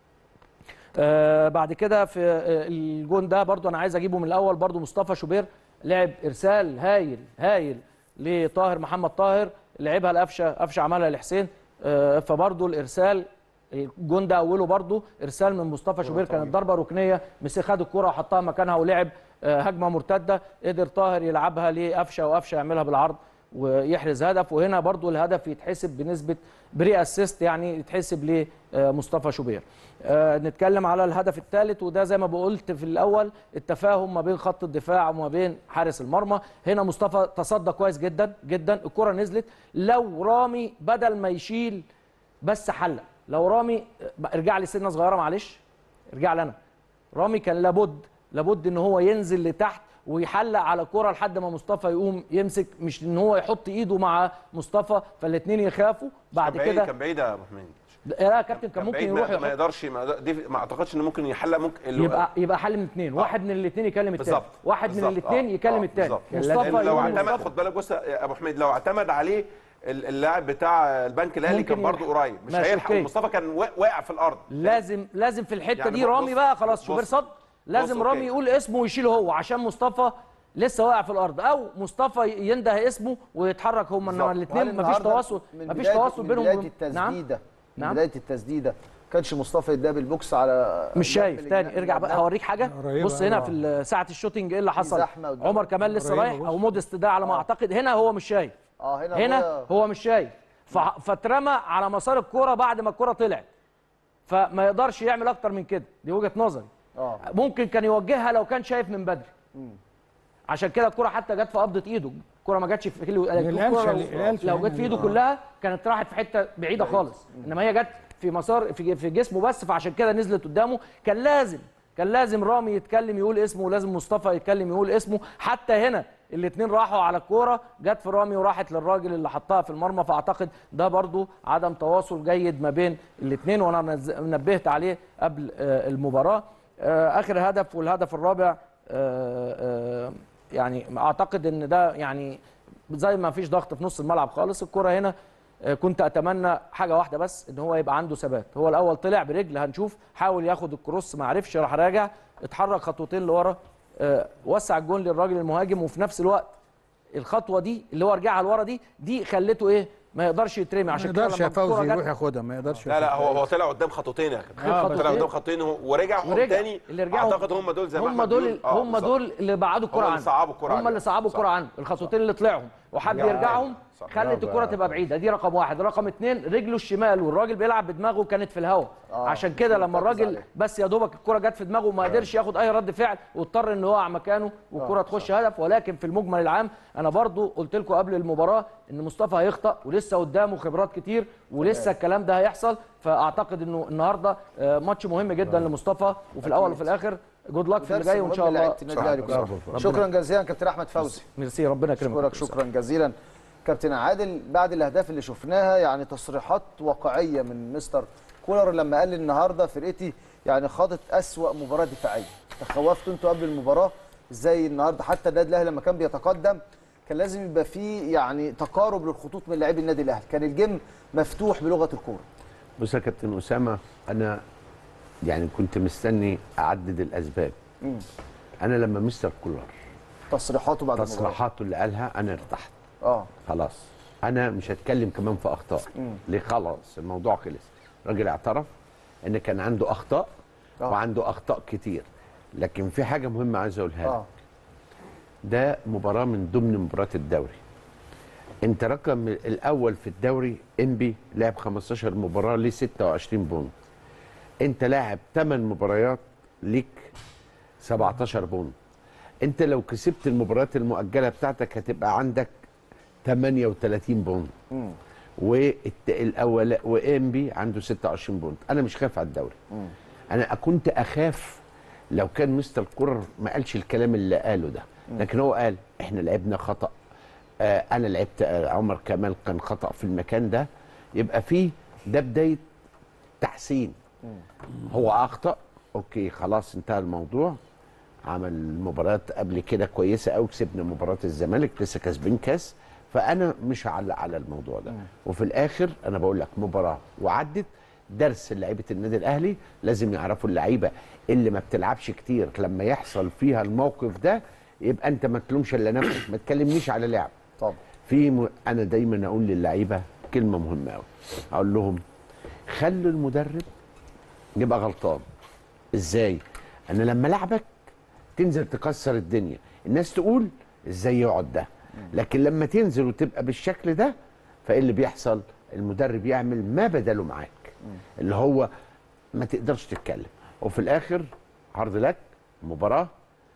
آه بعد كده في آه الجون ده برضو انا عايز اجيبه من الاول، برضو مصطفى شوبير لعب ارسال هايل هايل لطاهر محمد طاهر، لعبها لقفشه، قفشه عملها لحسين. آه فبرضو الارسال الجون ده اوله برضو ارسال من مصطفى شوبير، كانت ضربه ركنيه، مسك خد الكره وحطها مكانها ولعب آه هجمه مرتده، قدر طاهر يلعبها لقفشه وقفشه يعملها بالعرض ويحرز هدف. وهنا برضو الهدف يتحسب بنسبه بري اسيست، يعني يتحسب لمصطفى شوبير. أه نتكلم على الهدف الثالث، وده زي ما قلت في الاول التفاهم ما بين خط الدفاع وما بين حارس المرمى. هنا مصطفى تصدى كويس جدا جدا، الكره نزلت، لو رامي بدل ما يشيل بس حلق، لو رامي ارجع لي سنه صغيره معلش، ارجع لي انا، رامي كان لابد لابد ان هو ينزل لتحت ويحلق على كرة لحد ما مصطفى يقوم يمسك، مش ان هو يحط ايده مع مصطفى فالاثنين يخافوا. بعد كده كان بعيد يا ابو حميد. لا يا كابتن، كان ممكن يروح ما يقدرش، ما, دي ما اعتقدش انه ممكن يحلق، ممكن يبقى يبقى حل من اثنين، واحد من الاثنين يكلم الثاني، واحد من الاثنين يكلم الثاني. مصطفى لو اعتمد، خد بالك بص يا ابو حميد، لو اعتمد عليه اللاعب بتاع البنك الاهلي كان برضه قريب، مش هيلحق. مصطفى كان واقع في الارض. لازم لازم في الحته يعني دي رامي بقى خلاص شوبير صد، لازم رامي يقول اسمه ويشيله هو، عشان مصطفى لسه واقع في الارض، او مصطفى ينده اسمه ويتحرك هما، انما الاثنين مفيش تواصل، مفيش تواصل بينهم. من بدايه التسديده نعم؟ من بدايه التسديده كانش مصطفى يتداب بالبوكس على مش شايف تاني. ارجع بقى هوريك حاجه، بص هنا في ساعه الشوتنج ايه اللي حصل. عمر كمال لسه رايح او مودست ده على ما اعتقد، هنا هو مش شايف، اه هنا هنا هو مش شايف، فاترمى على مسار الكوره بعد ما الكوره طلعت، فما يقدرش يعمل اكتر من كده، دي وجهه نظري. اه ممكن كان يوجهها لو كان شايف من بدري. مم. عشان كده الكره حتى جت في قبضه ايده، الكره ما جاتش في كيلو، لو جت في ايده كلها كانت راحت في حته بعيده خالص، انما هي جت في مسار في في جسمه بس، فعشان كده نزلت قدامه. كان لازم كان لازم رامي يتكلم يقول اسمه، ولازم مصطفى يتكلم يقول اسمه. حتى هنا الاثنين راحوا على الكوره، جت في رامي وراحت للراجل اللي حطها في المرمى، فاعتقد ده برضو عدم تواصل جيد ما بين الاثنين، وانا نبهت عليه قبل المباراه. اخر هدف والهدف الرابع، يعني اعتقد ان ده يعني زي ما فيش ضغط في نص الملعب خالص. الكره هنا كنت اتمنى حاجه واحده بس، ان هو يبقى عنده ثبات. هو الاول طلع برجل، هنشوف، حاول ياخد الكروس ما عرفش، راح راجع اتحرك خطوتين لورا، وسع الجون للراجل المهاجم، وفي نفس الوقت الخطوه دي اللي هو رجعها لورا دي دي خلته ايه، ما يقدرش يترمي. عشان كده ما يقدرش يا فوزي يروح ياخدها، ما يقدرش. لا لا هو هو طلع قدام خطوتين يا كابتن، آه طلع قدام خطوتين ورجع هم تاني. اعتقد هم دول زي ما هم دول هم دول اللي بعدوا الكره عنه، هم اللي صعبوا الكره عنه، هم اللي صعبوا الكره عنه، الخطوتين اللي طلعهم وحب يرجعهم خلت الكره تبقى بعيده. دي رقم واحد. رقم اتنين، رجله الشمال والراجل بيلعب بدماغه كانت في الهواء. آه. عشان كده لما الراجل بس يا دوبك الكره جت في دماغه وما قدرش ياخد اي رد فعل واضطر ان يقع مكانه والكره تخش هدف. ولكن في المجمل العام انا برضو قلت لكم قبل المباراه ان مصطفى هيخطأ ولسه قدامه خبرات كتير ولسه الكلام ده هيحصل. فاعتقد انه النهارده ماتش مهم جدا لمصطفى، وفي الاول وفي الاخر جود لك في اللي جاي وان شاء الله. شكرا جزيلا كابتن احمد فوزي. ميرسي، ربنا يكرمك. شكرا جزيلا كابتن عادل. بعد الاهداف اللي شفناها يعني تصريحات واقعيه من مستر كولر لما قال النهارده فرقتي يعني خاضت اسوأ مباراه دفاعيه. تخوفتوا انتوا قبل المباراه ازاي النهارده؟ حتى النادي الاهلي لما كان بيتقدم كان لازم يبقى فيه يعني تقارب للخطوط من لاعبي النادي الاهلي، كان الجيم مفتوح بلغه الكوره. بص يا كابتن اسامه، انا يعني كنت مستني اعدد الاسباب. مم. انا لما مستر كولر تصريحاته بعد تصريحاته اللي قالها انا ارتحت. اه خلاص انا مش هتكلم كمان في اخطاء. مم. ليه؟ خلاص الموضوع خلص. الراجل اعترف ان كان عنده اخطاء. أوه. وعنده اخطاء كتير، لكن في حاجه مهمه عايز اقولها لك. ده مباراه من ضمن مباريات الدوري. انت رقم الاول في الدوري انبي لعب خمستاشر مباراه ليه ستة وعشرين بونت. انت لاعب ثمان مباريات ليك سبعتاشر بونت. انت لو كسبت المباريات المؤجله بتاعتك هتبقى عندك تمنية وتلاتين بونت. والاول وانبي عنده ستة وعشرين بونت. انا مش خايف على الدوري. مم. انا كنت اخاف لو كان مستر كولر ما قالش الكلام اللي قاله ده. مم. لكن هو قال احنا لعبنا خطأ. آه انا لعبت، آه عمر كمال كان خطأ في المكان ده. يبقى فيه ده بدايه تحسين. مم. هو اخطأ، اوكي خلاص انتهى الموضوع. عمل مباريات قبل كده كويسه قوي، كسبنا مباراه الزمالك لسه كاسبين كاس. فانا مش هعلق على الموضوع ده. مم. وفي الاخر انا بقول لك مباراه وعدت، درس لعيبه النادي الاهلي. لازم يعرفوا اللعيبه اللي ما بتلعبش كتير لما يحصل فيها الموقف ده يبقى انت ما تلومش الا نفسك، ما تكلمنيش على لعب. طبعا في م... انا دايما اقول للعيبه كلمه مهمه قوي، اقول لهم خلوا المدرب يبقى غلطان. ازاي؟ انا لما لعبك تنزل تكسر الدنيا، الناس تقول ازاي يقعد ده. لكن لما تنزل وتبقى بالشكل ده فايه اللي بيحصل؟ المدرب يعمل ما بدله معاك، اللي هو ما تقدرش تتكلم. وفي الاخر عرض لك مباراه.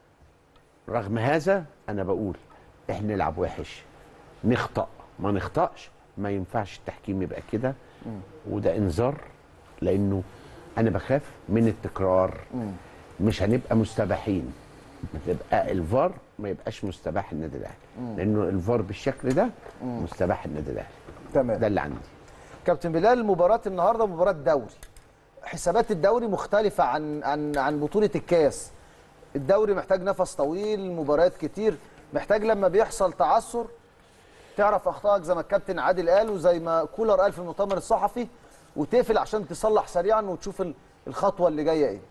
رغم هذا انا بقول احنا نلعب وحش، نخطأ ما نخطأش، ما ينفعش التحكيم يبقى كده. وده انذار، لانه انا بخاف من التكرار. مش هنبقى مستباحين، تبقى الفار ما يبقاش مستباح النادي الاهلي، لانه الفار بالشكل ده مستباح النادي الاهلي. تمام، ده اللي عندي. كابتن بلال، مباراه النهارده مباراه دوري، حسابات الدوري مختلفه عن عن عن بطوله الكاس. الدوري محتاج نفس طويل، مباريات كتير، محتاج لما بيحصل تعثر تعرف اخطائك زي ما الكابتن عادل قال وزي ما كولر قال في المؤتمر الصحفي، وتقفل عشان تصلح سريعا وتشوف الخطوه اللي جايه ايه.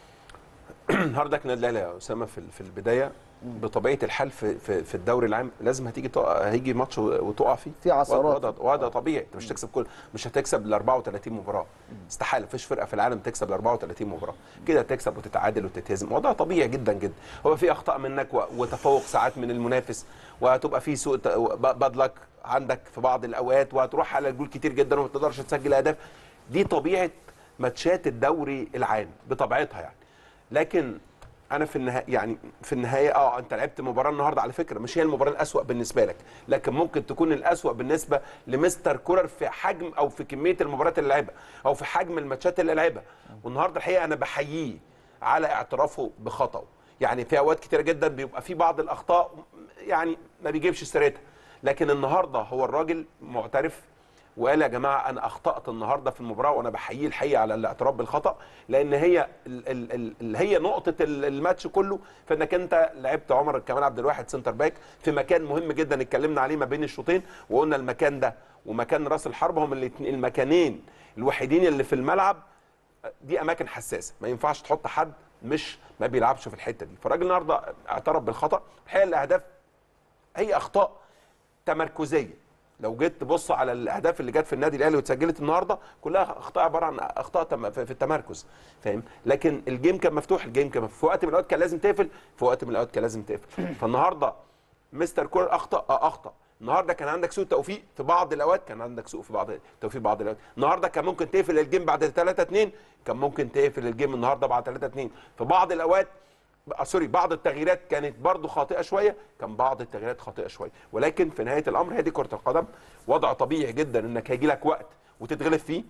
النهارده النادي الاهلي يا اسامه في في البدايه بطبيعه الحال في في, في الدوري العام لازم هتيجي هيجي ماتش وتقع فيه في عثرات، وده طبيعي. انت مش هتكسب كل مش هتكسب ال أربعة وتلاتين مباراه، استحاله. مفيش فرقه في العالم تكسب ال أربعة وتلاتين مباراه كده، تكسب وتتعادل وتتهزم، وده طبيعي جدا جدا. هو في اخطاء منك وتفوق ساعات من المنافس، وهتبقى في سوء بدلك عندك في بعض الاوقات، وهتروح على الجول كتير جدا وما تقدرش تسجل اهداف. دي طبيعه ماتشات الدوري العام بطبيعتها يعني. لكن انا في النهايه يعني في النهايه اه انت لعبت مباراه النهارده، على فكره مش هي المباراه الاسوأ بالنسبه لك، لكن ممكن تكون الاسوأ بالنسبه لمستر كولر في حجم او في كميه المباريات اللي لعبها او في حجم الماتشات اللي لعبها. والنهارده الحقيقه انا بحييه على اعترافه بخطأه. يعني في اوقات كتيره جدا بيبقى في بعض الاخطاء يعني ما بيجيبش سيرتها، لكن النهارده هو الراجل معترف وقال يا جماعه انا اخطات النهارده في المباراه، وانا بحييه الحقيقه على الاعتراف بالخطا، لان هي ال ال ال هي نقطه الماتش كله. فانك انت لعبت عمر كمال عبد الواحد سنتر باك في مكان مهم جدا اتكلمنا عليه ما بين الشوطين، وقلنا المكان ده ومكان راس الحرب هم المكانين الوحيدين اللي في الملعب، دي اماكن حساسه ما ينفعش تحط حد مش ما بيلعبش في الحته دي. فالراجل النهارده اعترف بالخطا. الحقيقه الاهداف هي اخطاء تمركزيه. لو جيت تبص على الاهداف اللي جت في النادي الاهلي واتسجلت النهارده كلها اخطاء عباره عن اخطاء في التمركز، فاهم؟ لكن الجيم كان مفتوح، الجيم كان في وقت من الاوقات كان لازم تقفل، في وقت من الاوقات كان لازم تقفل. فالنهارده مستر كولر اخطا اه اخطا، النهارده كان عندك سوء توفيق في بعض الاوقات، كان عندك سوء في بعض توفيق في بعض الاوقات. النهارده كان ممكن تقفل الجيم بعد ثلاثة اتنين، كان ممكن تقفل الجيم النهارده بعد ثلاثة اتنين. في بعض الاوقات سوري بعض التغييرات كانت برضو خاطئه شويه، كان بعض التغييرات خاطئه شويه، ولكن في نهايه الامر هي دي كره القدم. وضع طبيعي جدا انك هيجي لك وقت وتتغلب فيه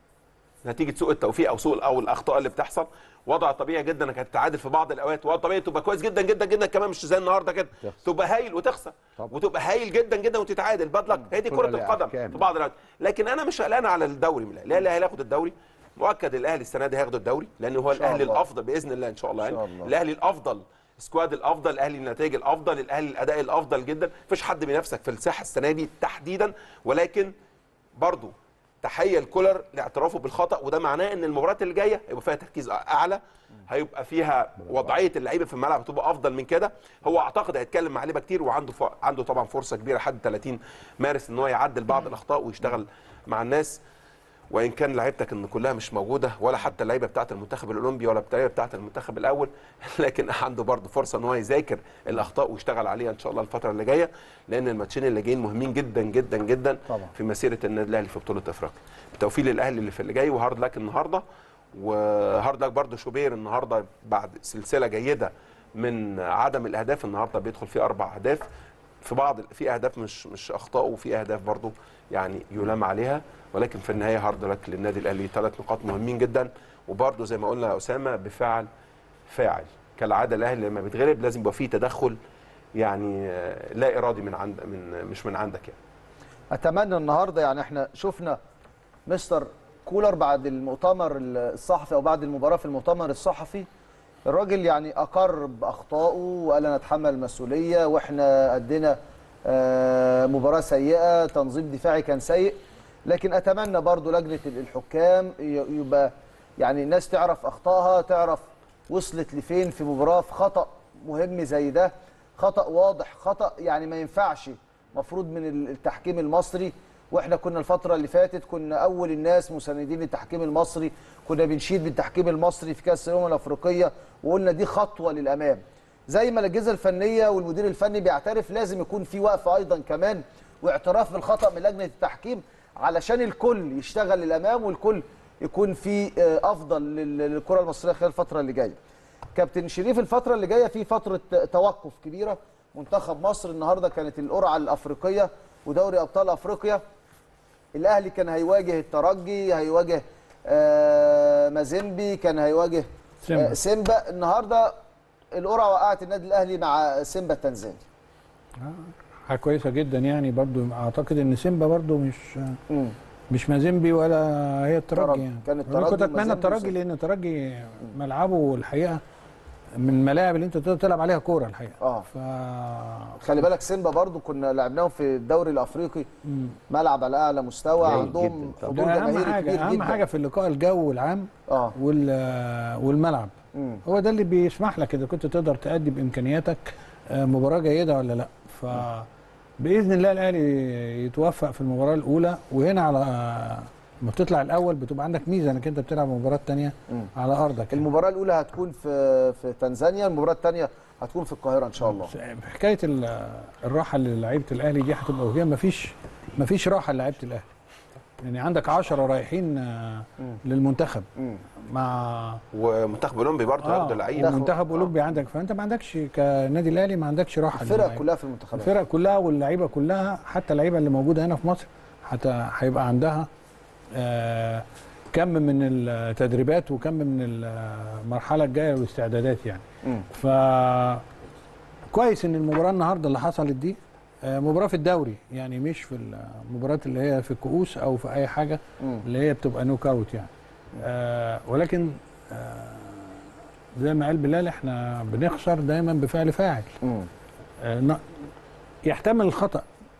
نتيجه سوء التوفيق او سوء او الاخطاء اللي بتحصل. وضع طبيعي جدا انك هتتعادل في بعض الاوقات، وضع طبيعي تبقى كويس جدا جدا جدا كمان، مش زي النهارده كده تبقى هايل وتخسر، وتبقى هايل جدا جدا وتتعادل بدلك. هي دي كره القدم في بعض الاوقات. لكن انا مش قلقان على الدوري، لا الاهلي هياخد الدوري مؤكد، الاهلي السنه دي هياخد الدوري لانه هو الاهلي الافضل باذن الله ان شاء الله، يعني الاهلي الافضل، سكواد الافضل، الاهلي النتائج الافضل، الاهلي الاداء الافضل جدا. مفيش حد بينافسك في الساحه السنه دي تحديدا، ولكن برضو تحيه لكولر لاعترافه بالخطا، وده معناه ان المباريات اللي جايه هيبقى فيها تركيز اعلى، هيبقى فيها وضعيه اللعيبه في الملعب هتبقى افضل من كده. هو اعتقد هيتكلم مع لعيبه كتير، وعنده ف... عنده طبعا فرصه كبيره لحد ثلاثين مارس ان هو يعدل بعض الاخطاء ويشتغل مع الناس. وان كان لعيبتك ان كلها مش موجوده، ولا حتى اللعيبه بتاعه المنتخب الاولمبي ولا اللعيبه بتاعه المنتخب الاول، لكن عنده برضه فرصه ان هو يذاكر الاخطاء ويشتغل عليها ان شاء الله الفتره اللي جايه، لان الماتشين اللي جايين مهمين جدا جدا جدا طبعا في مسيره النادي الاهلي في بطوله افريقيا. بالتوفيق للاهلي اللي في اللي جاي، وهارد لك النهارده، وهارد لك برضه شوبير النهارده بعد سلسله جيده من عدم الاهداف، النهارده بيدخل فيه اربع اهداف، في بعض في اهداف مش مش اخطاء، وفي اهداف برضه يعني يلام عليها، ولكن في النهايه هارد لك للنادي الاهلي، ثلاث نقاط مهمين جدا. وبرده زي ما قلنا يا اسامه بفعل فاعل كالعاده، الاهلي لما بيتغلب لازم يبقى فيه تدخل يعني لا ارادي من عند من مش من عندك يعني. اتمنى النهارده، يعني احنا شفنا مستر كولر بعد المؤتمر الصحفي او بعد المباراه في المؤتمر الصحفي، الراجل يعني اقر باخطائه وقال انا اتحمل المسؤوليه، واحنا ادينا مباراه سيئه، تنظيم دفاعي كان سيء. لكن اتمنى برضو لجنه الحكام يبقى يعني الناس تعرف اخطائها، تعرف وصلت لفين في مباراه في خطا مهم زي ده، خطا واضح، خطا يعني ما ينفعش مفروض من التحكيم المصري. واحنا كنا الفتره اللي فاتت كنا اول الناس مساندين للتحكيم المصري، كنا بنشيد بالتحكيم المصري في كاس الامم الافريقيه، وقلنا دي خطوه للامام. زي ما الاجهزه الفنيه والمدير الفني بيعترف، لازم يكون في وقفه ايضا كمان واعتراف بالخطا من لجنه التحكيم، علشان الكل يشتغل للامام والكل يكون في افضل للكره المصريه خلال الفتره اللي جايه. كابتن شريف، الفتره اللي جايه في فتره توقف كبيره، منتخب مصر النهارده كانت القرعه الافريقيه ودوري ابطال افريقيا، الاهلي كان هيواجه الترجي، هيواجه آه مازيمبي، كان هيواجه آه سيمبا. النهارده القرعه وقعت النادي الاهلي مع سيمبا التنزاني. حاجه كويسه جدا يعني، برضو اعتقد ان سيمبا برضو مش مم. مش مازيمبي ولا هي الترجي يعني. كان الترجي، كنت اتمنى الترجي، لان الترجي ملعبه الحقيقه من الملاعب اللي انت تقدر تلعب عليها كوره الحقيقه. اه ف... خلي بالك سيمبا برضو كنا لعبناهم في الدوري الافريقي، مم. ملعب على اعلى مستوى، عندهم حضور جماهيري كبير جدا. اهم حاجه في اللقاء الجو العام اه والملعب، مم. هو ده اللي بيسمح لك اذا كنت تقدر تأدي بامكانياتك مباراه جيده ولا لا. ف باذن الله الاهلي يتوفق في المباراه الاولى، وهنا على لما بتطلع الاول بتبقى عندك ميزه انك انت بتلعب مباراه ثانيه على ارضك. المباراه الاولى هتكون في في تنزانيا، المباراه الثانيه هتكون في القاهره ان شاء الله. حكايه الراحه للاعيبه الاهلي دي هتبقى وهي ما فيش ما فيش راحه للاعيبه الاهلي، يعني عندك عشرة رايحين للمنتخب مم. مع ومنتخب اولمبي برضه هياخد آه لعيبه، منتخب اولمبي عندك، فانت ما عندكش كنادي الاهلي ما عندكش راحه. الفرق كلها في المنتخبات، الفرق كلها واللعيبه كلها، حتى اللعيبه اللي موجوده هنا في مصر حتى هيبقى عندها آه كم من التدريبات وكم من المرحله الجايه والاستعدادات يعني. ف كويس ان المباراه النهارده اللي حصلت دي مباراه في الدوري، يعني مش في المباريات اللي هي في الكؤوس او في اي حاجه م. اللي هي بتبقى نوك اوت يعني. آه ولكن آه زي ما قال بلال احنا بنخسر دايما بفعل فاعل. آه يحتمل الخطا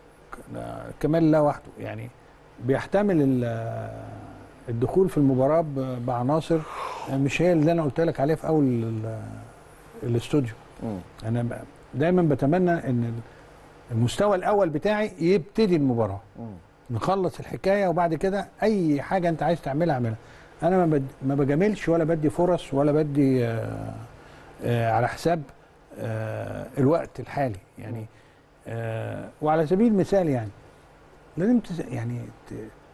كمال لا وحده، يعني بيحتمل الدخول في المباراه بعناصر مش هي اللي انا قلت لك عليها في اول الاستوديو. انا دايما بتمنى ان المستوى الاول بتاعي يبتدي المباراه، نخلص الحكايه وبعد كده اي حاجه انت عايز تعملها اعملها. انا ما ما بجاملش ولا بدي فرص ولا بدي آآ آآ على حساب الوقت الحالي يعني. آه وعلى سبيل المثال يعني لازم تس... يعني ت...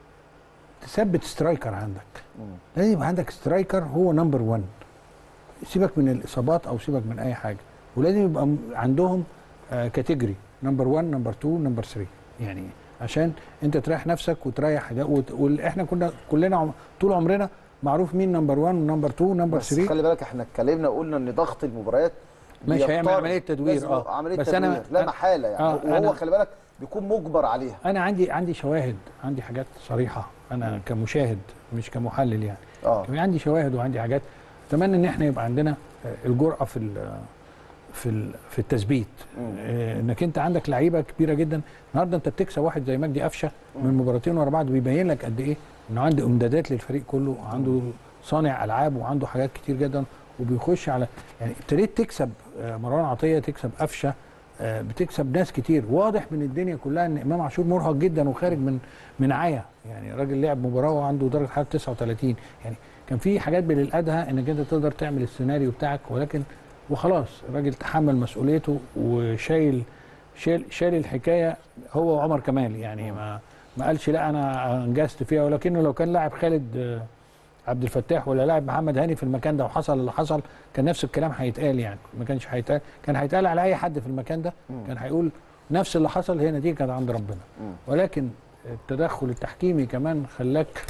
تثبت سترايكر عندك. لازم يبقى عندك سترايكر هو نمبر واحد. سيبك من الاصابات او سيبك من اي حاجه، ولازم يبقى عندهم آه كاتيجوري نمبر واحد نمبر اتنين نمبر تلاتة، يعني عشان انت تريح نفسك وتريح ده. واحنا كنا كلنا عم... طول عمرنا معروف مين نمبر واحد ونمبر اتنين ونمبر تلاتة. بس خلي بالك احنا اتكلمنا وقلنا ان ضغط المباريات مش هيعمل عمليه تدوير. اه عمليه بس تدوير انا لا محاله يعني. آه وهو خلي بالك بيكون مجبر عليها. انا عندي عندي شواهد، عندي حاجات صريحه انا كمشاهد مش كمحلل يعني. اه عندي شواهد وعندي حاجات. اتمنى ان احنا يبقى عندنا الجرأه في ال في ال في التثبيت. آه انك انت عندك لعيبه كبيره جدا. النهارده انت بتكسب واحد زي مجدي قفشه من مباراتين ورا بعض، بيبين لك قد ايه انه عنده امدادات للفريق كله، عنده صانع العاب وعنده حاجات كتير جدا، وبيخش على يعني ابتديت تكسب مروان عطيه، تكسب قفشه، بتكسب ناس كتير. واضح من الدنيا كلها ان امام عاشور مرهق جدا وخارج من من عيا، يعني راجل لعب مباراه وعنده درجه حراره تسعة وتلاتين. يعني كان في حاجات بالادهى انك انت تقدر تعمل السيناريو بتاعك، ولكن وخلاص الراجل تحمل مسؤوليته وشايل شايل شايل الحكايه هو وعمر كمال. يعني ما ما قالش لا انا انجزت فيها، ولكنه لو كان لاعب خالد عبد الفتاح ولا لاعب محمد هاني في المكان ده وحصل اللي حصل، كان نفس الكلام هيتقال. يعني ما كانش هيتقال، كان هيتقال على اي حد في المكان ده، كان هيقول نفس اللي حصل، هي نتيجه كانت عند ربنا. ولكن التدخل التحكيمي كمان خلاك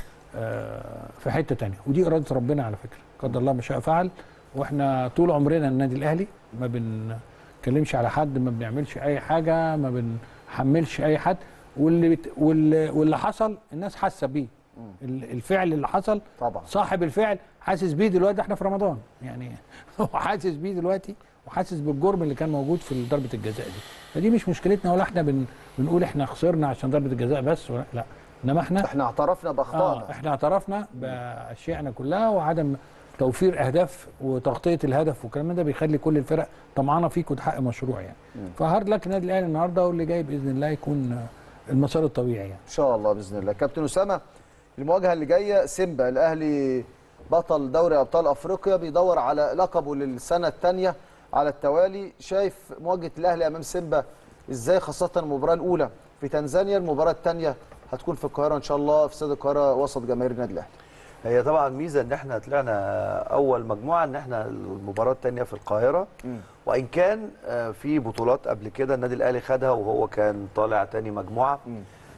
في حته ثانيه، ودي اراده ربنا على فكره، قدر الله ما شاء فعل. واحنا طول عمرنا النادي الاهلي ما بنتكلمش على حد، ما بنعملش اي حاجه، ما بنحملش اي حد، واللي بت... واللي, واللي حصل الناس حاسه بيه. الفعل اللي حصل طبعا صاحب الفعل حاسس بيه دلوقتي، احنا في رمضان يعني هو حاسس بيه دلوقتي وحاسس بالجرم اللي كان موجود في ضربه الجزاء دي. فدي مش مشكلتنا، ولا احنا بن... بنقول احنا خسرنا عشان ضربه الجزاء بس، ولا لا، انما احنا احنا اعترفنا باخطائنا. آه احنا اعترفنا باشيائنا كلها، وعدم توفير اهداف وتغطيه الهدف والكلام ده بيخلي كل الفرق طمعانه فيك وتحقق مشروع يعني. فهارد لك النادي الاهلي النهارده، واللي جاي باذن الله يكون المسار الطبيعي يعني. ان شاء الله باذن الله. كابتن اسامه، المواجهه اللي جايه سيمبا، الاهلي بطل دوري ابطال افريقيا بيدور على لقبه للسنه الثانيه على التوالي. شايف مواجهه الاهلي امام سيمبا ازاي، خاصه المباراه الاولى في تنزانيا، المباراه الثانيه هتكون في القاهره ان شاء الله في استاد القاهره وسط جماهير النادي الاهلي. هي طبعا ميزه ان احنا طلعنا اول مجموعه، ان احنا المباراه الثانيه في القاهره. م. وان كان في بطولات قبل كده النادي الاهلي خدها وهو كان طالع ثاني مجموعه. م.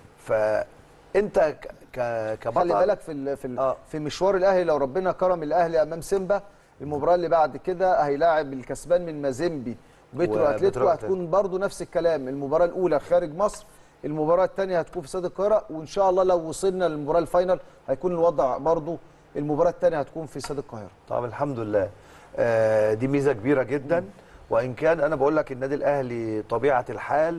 فانت كبطل خلي بالك في ال في ال آه. في مشوار الاهلي، لو ربنا كرم الاهلي امام سيمبا، المباراه اللي بعد كده هيلاعب الكسبان من مازيمبي وبيترو اتلتيكو، هتكون برضو نفس الكلام. المباراه الاولى خارج مصر، المباراه الثانيه هتكون في استاد القاهره، وان شاء الله لو وصلنا للمباراه الفاينل هيكون الوضع برضو المباراه الثانيه هتكون في استاد القاهره. طبعا الحمد لله. آه دي ميزه كبيره جدا. م. وان كان انا بقول لك النادي الاهلي طبيعه الحال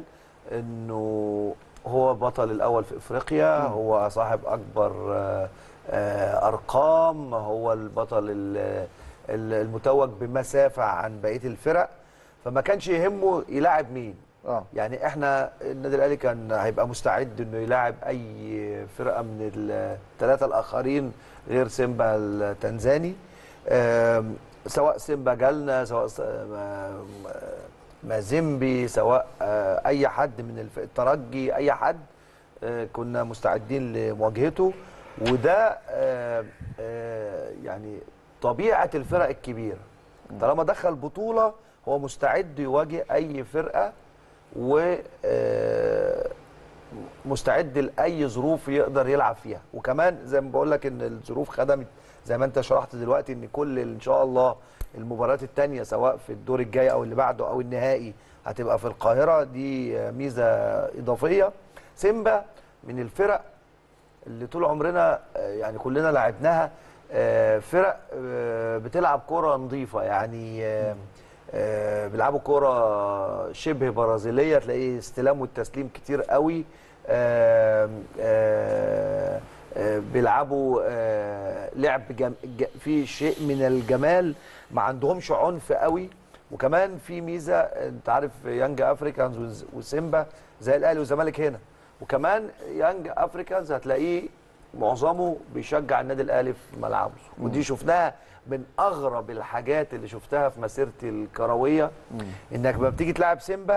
انه هو بطل الاول في افريقيا، م. هو صاحب اكبر آه آه ارقام، هو البطل المتوج بمسافه عن بقيه الفرق، فما كانش يهمه يلاعب مين. اه يعني احنا النادي الاهلي كان هيبقى مستعد انه يلاعب اي فرقه من الثلاثه الاخرين غير سيمبا التنزاني. سواء سيمبا جالنا، سواء مازيمبي، سواء اي حد من الترجي، اي حد كنا مستعدين لمواجهته. وده يعني طبيعه الفرق الكبيره، طالما دخل بطوله هو مستعد يواجه اي فرقه، ومستعد لاي ظروف يقدر يلعب فيها. وكمان زي ما بقول لك ان الظروف خدمت زي ما انت شرحت دلوقتي، ان كل ان شاء الله المباريات الثانيه سواء في الدور الجاي او اللي بعده او النهائي هتبقى في القاهره. دي ميزه اضافيه. سيمبا من الفرق اللي طول عمرنا يعني كلنا لعبناها، فرق بتلعب كره نظيفه، يعني آه بيلعبوا كرة شبه برازيلية، تلاقيه استلام والتسليم كتير قوي. آه آه آه بيلعبوا آه لعب جم... في شيء من الجمال، ما عندهمش عنف قوي. وكمان في ميزة، انت عارف يانج افريكانز وسيمبا زي الاهلي والزمالك هنا، وكمان يانج افريكانز هتلاقيه معظمه بيشجع النادي الاهلي في ملعبه، ودي شفناها من اغرب الحاجات اللي شفتها في مسيرتي الكرويه. مم. انك لما بتيجي تلعب سيمبا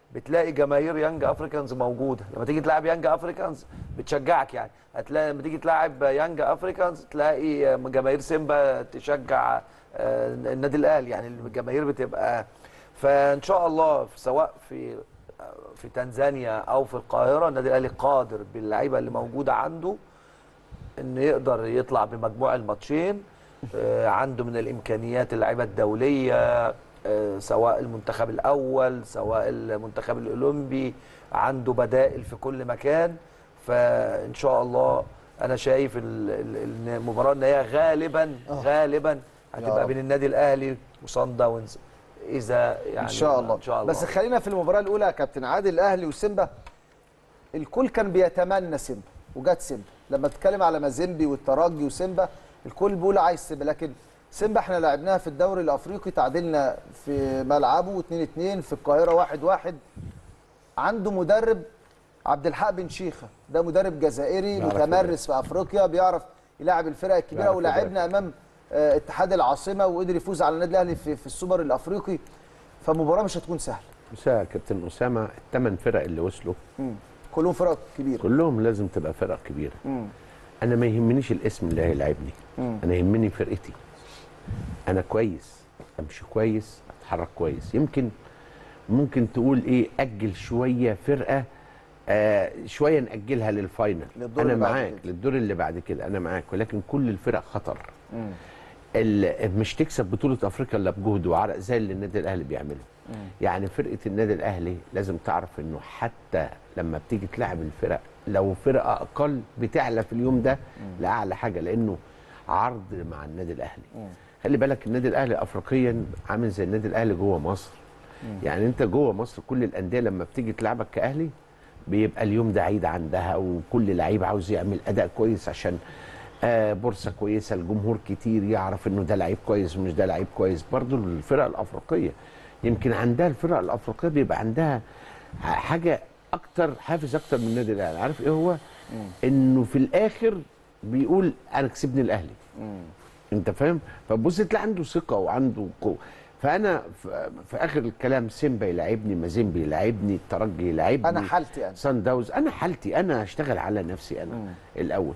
بتلاقي جماهير يانج افريكانز موجوده. لما تيجي تلعب يانج افريكانز بتشجعك، يعني هتلاقي لما تيجي تلعب يانج افريكانز تلاقي جماهير سيمبا تشجع النادي الاهلي، يعني الجماهير بتبقى. فان شاء الله سواء في في تنزانيا او في القاهره النادي الاهلي قادر باللعيبه اللي موجوده عنده ان يقدر يطلع بمجموع الماتشين. عنده من الامكانيات اللعيبه الدوليه، سواء المنتخب الاول سواء المنتخب الاولمبي، عنده بدائل في كل مكان. فان شاء الله انا شايف المباراه ان هي غالبا غالبا هتبقى بين النادي الاهلي وصن داونز اذا يعني ان شاء الله. ان شاء الله. بس خلينا في المباراه الاولى يا كابتن عادل، الاهلي وسيمبا الكل كان بيتمنى سيمبا وجات سيمبا. لما تتكلم على مازيمبي والترجي وسيمبا الكل بيقول عايز سيمبا، لكن سيمبا احنا لعبناها في الدوري الافريقي تعادلنا في ملعبه اتنين اتنين، في القاهره واحد واحد. عنده مدرب عبد الحق بن شيخه، ده مدرب جزائري متمرس في افريقيا، بيعرف يلاعب الفرق الكبيره، ولعبنا امام اه اتحاد العاصمه وقدر يفوز على النادي الاهلي في, في السوبر الافريقي. فمباراه مش هتكون سهله. بس يا كابتن اسامه الثمان فرق اللي وصلوا مم. كلهم فرق كبيره، كلهم لازم تبقى فرق كبيره. مم. انا ما يهمنيش الاسم اللي هيلاعبني، انا يهمني فرقتي. انا كويس، امشي كويس، اتحرك كويس. يمكن ممكن تقول ايه اجل شويه فرقه، آه شويه ناجلها للفاينل، انا معاك للدور اللي بعد كده، انا معاك، ولكن كل الفرق خطر. مش تكسب بطوله افريقيا الا بجهد وعرق زي اللي النادي الاهلي بيعمله. مم. يعني فرقه النادي الاهلي لازم تعرف انه حتى لما بتيجي تلعب الفرق لو فرقه اقل بتعلى في اليوم ده لاعلى حاجه، لانه عرض مع النادي الاهلي. مم. خلي بالك النادي الاهلي افريقيا عامل زي النادي الاهلي جوه مصر. مم. يعني انت جوه مصر كل الانديه لما بتيجي تلعبك كاهلي بيبقى اليوم ده عيد عندها، وكل لعيب عاوز يعمل اداء كويس عشان آه بورصه كويسه، الجمهور كتير يعرف انه ده لعيب كويس ومش ده لعيب كويس. برضو الفرق الافريقيه يمكن عندها الفرق الافريقيه بيبقى عندها حاجه اكتر، حافز اكتر من النادي الاهلي. عارف ايه هو؟ مم. انه في الاخر بيقول انا كسبني الاهلي. مم. انت فاهم؟ فبص تلاقي عنده ثقه وعنده قوه. فانا في اخر الكلام سيمبا يلاعبني، مازيمبي يلاعبني، الترجي يلاعبني، انا حالتي انا سان داونز، انا حالتي انا هشتغل على نفسي انا. مم. الاول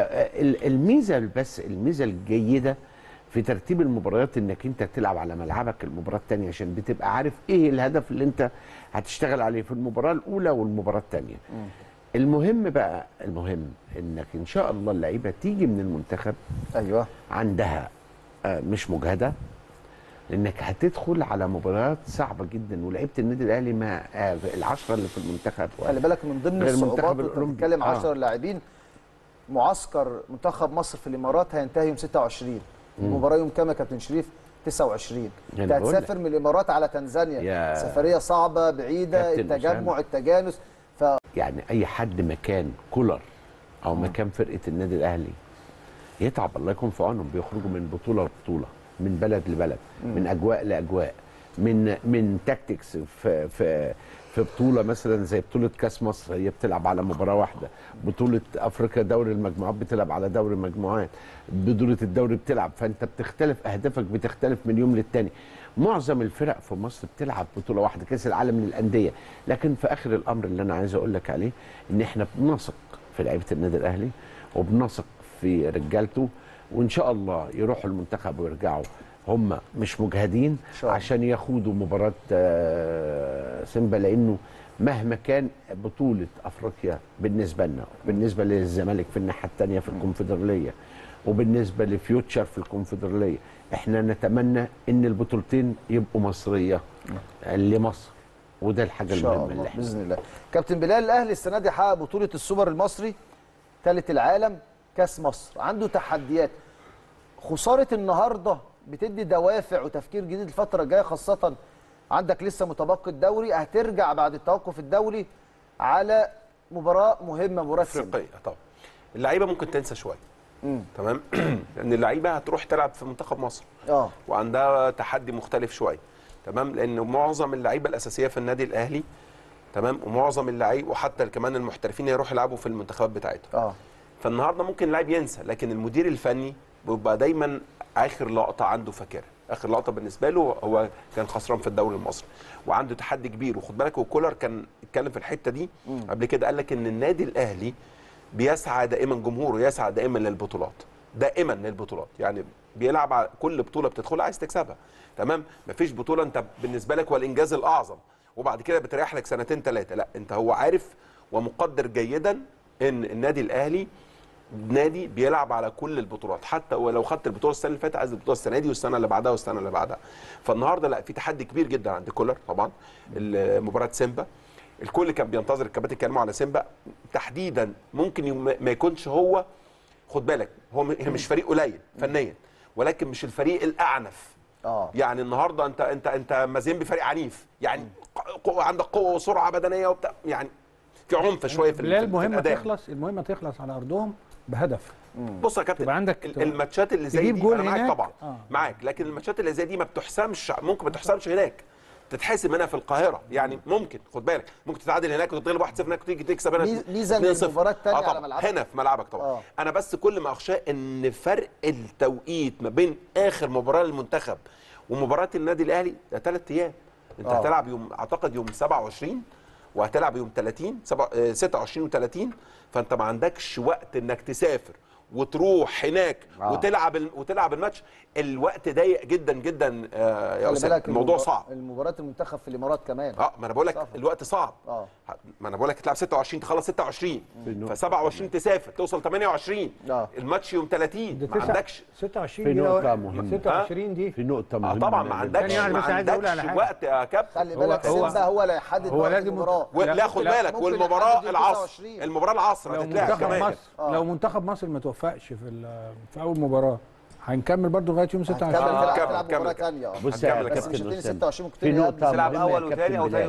الميزه، بس الميزه الجيده في ترتيب المباريات انك انت تلعب على ملعبك المباراه الثانيه، عشان بتبقى عارف ايه الهدف اللي انت هتشتغل عليه في المباراه الاولى والمباراه الثانيه. المهم بقى المهم انك ان شاء الله اللعيبه تيجي من المنتخب ايوه عندها مش مجهده، لانك هتدخل على مباريات صعبه جدا. ولعيبه النادي الاهلي ما العشره اللي في المنتخب، خلي بالك من ضمن الصعوبات بتتكلم عشرة لاعبين. معسكر منتخب مصر في الامارات هينتهي يوم ستة وعشرين. المباراه يوم كام يا كابتن شريف؟ تسعة وعشرين. انت هتسافر من الامارات على تنزانيا، سفريه صعبه بعيده، التجمع التجانس. ف يعني اي حد مكان كولر او مم. مكان فرقه النادي الاهلي يتعب، الله يكون في عونهم. بيخرجوا من بطوله لبطوله، من بلد لبلد، مم. من اجواء لاجواء، من من تاكتكس. في في في بطوله مثلا زي بطوله كاس مصر هي بتلعب على مباراه واحده، بطوله افريقيا دوري المجموعات بتلعب على دوري المجموعات، بطوله الدوري بتلعب، فانت بتختلف، اهدافك بتختلف من يوم للتاني. معظم الفرق في مصر بتلعب بطوله واحده، كاس العالم للانديه. لكن في اخر الامر اللي انا عايز اقول لك عليه ان احنا بنثق في لعيبه النادي الاهلي وبنثق في رجالته، وان شاء الله يروحوا المنتخب ويرجعوا هم مش مجهدين عشان ياخدوا مباراه سيمبا، لانه مهما كان بطوله افريقيا بالنسبه لنا، بالنسبه للزمالك في الناحيه الثانيه في الكونفدراليه، وبالنسبه لفيوتشر في الكونفدراليه، احنا نتمنى ان البطولتين يبقوا مصريه لمصر، وده الحاجه المهمه اللي احنا باذن الله. كابتن بلال، الاهلي السنه دي حقق بطوله السوبر المصري، ثالث العالم، كاس مصر، عنده تحديات. خساره النهارده بتدي دوافع وتفكير جديد الفتره الجايه، خاصه عندك لسه متبقي الدوري، هترجع بعد التوقف الدولي على مباراه مهمه، مباراه افريقيه. طبعا اللعيبه ممكن تنسى شويه، تمام، لان اللعيبه هتروح تلعب في منتخب مصر اه وعندها تحدي مختلف شويه، تمام، لان معظم اللعيبه الاساسيه في النادي الاهلي، تمام، ومعظم اللعيبه وحتى كمان المحترفين يروحوا يلعبوا في المنتخبات بتاعتهم. اه فالنهارده ممكن اللاعب ينسى، لكن المدير الفني بيبقى دايما اخر لقطه عنده فاكرها. اخر لقطه بالنسبه له هو كان خسران في الدوري المصري وعنده تحدي كبير. وخد بالك وكولر كان اتكلم في الحته دي قبل كده، قال لك ان النادي الاهلي بيسعى دائما، جمهوره يسعى دائما للبطولات، دائما للبطولات، يعني بيلعب على كل بطوله بتدخلها عايز تكسبها، تمام؟ مفيش بطوله انت بالنسبه لك هو الانجاز الاعظم وبعد كده بتريح لك سنتين ثلاثه، لا، انت هو عارف ومقدر جيدا ان النادي الاهلي نادي بيلعب على كل البطولات، حتى ولو خدت البطوله السنه اللي فاتت عايز البطوله السنه دي والسنه اللي بعدها والسنه اللي بعدها. فالنهارده لا، في تحدي كبير جدا عند كولر طبعا. مباراه سيمبا الكل كان بينتظر، الكباتن اتكلموا على سيمبا تحديدا، ممكن ما يكونش هو، خد بالك هو مش فريق قليل فنيا ولكن مش الفريق الاعنف. اه يعني النهارده انت انت انت مازيمبي فريق عنيف، يعني قوة، عندك قوه وسرعه بدنيه وبتاع، يعني في عنف شويه في الاداء. المهمه تخلص، المهمه تخلص على ارضهم بهدف. بص يا كابتن، عندك الماتشات اللي زي دي انا معاك طبعا آه. معاك، لكن الماتشات اللي زي دي ما بتحسمش، ممكن ما تحسمش هناك، تتحسم هنا في القاهره، يعني ممكن خد بالك ممكن تتعادل هناك وتتغلب واحد صفر هناك وتيجي تكسب هنا ميزه المباراه الثانيه آه على ملعبك، هنا في ملعبك طبعا آه. انا بس كل ما اخشاه ان فرق التوقيت ما بين اخر مباراه للمنتخب ومباراه النادي الاهلي ده ثلاث ايام. انت آه. هتلعب يوم اعتقد يوم سبعة وعشرين وهتلعب يوم ثلاثين ستة وعشرين وثلاثين، فانت ما عندكش وقت انك تسافر وتروح هناك آه. وتلعب وتلعب الماتش، الوقت ضيق جدا جدا آه يا استاذ، الموضوع صعب. المباراه المنتخب في الامارات كمان اه ما انا بقول لك الوقت صعب اه ما انا بقول لك تلعب ستة وعشرين تخلص ستة وعشرين ف سبعة وعشرين تسافر توصل ثمانية وعشرين آه. الماتش يوم ثلاثين ما عندكش ستة وعشرين دي نقطه مهمه ستة وعشرين دي في نقطه مهمه آه طبعا ما عندكش ما عندكش وقت يا كابتن. خلي بالك سيمبا هو اللي هيحدد هو لازم المباراه، لا خد بالك، والمباراه العصر المباراه العصر هتتلعب كمان. لو منتخب مصر ما توفقش في في اول مباراه هنكمل برضه لغايه يوم ستة وعشرين. هنكمل مباراه ثانيه بص يا كابتن مش ستة وعشرين في نقطه تلعب اول وثاني او ثاني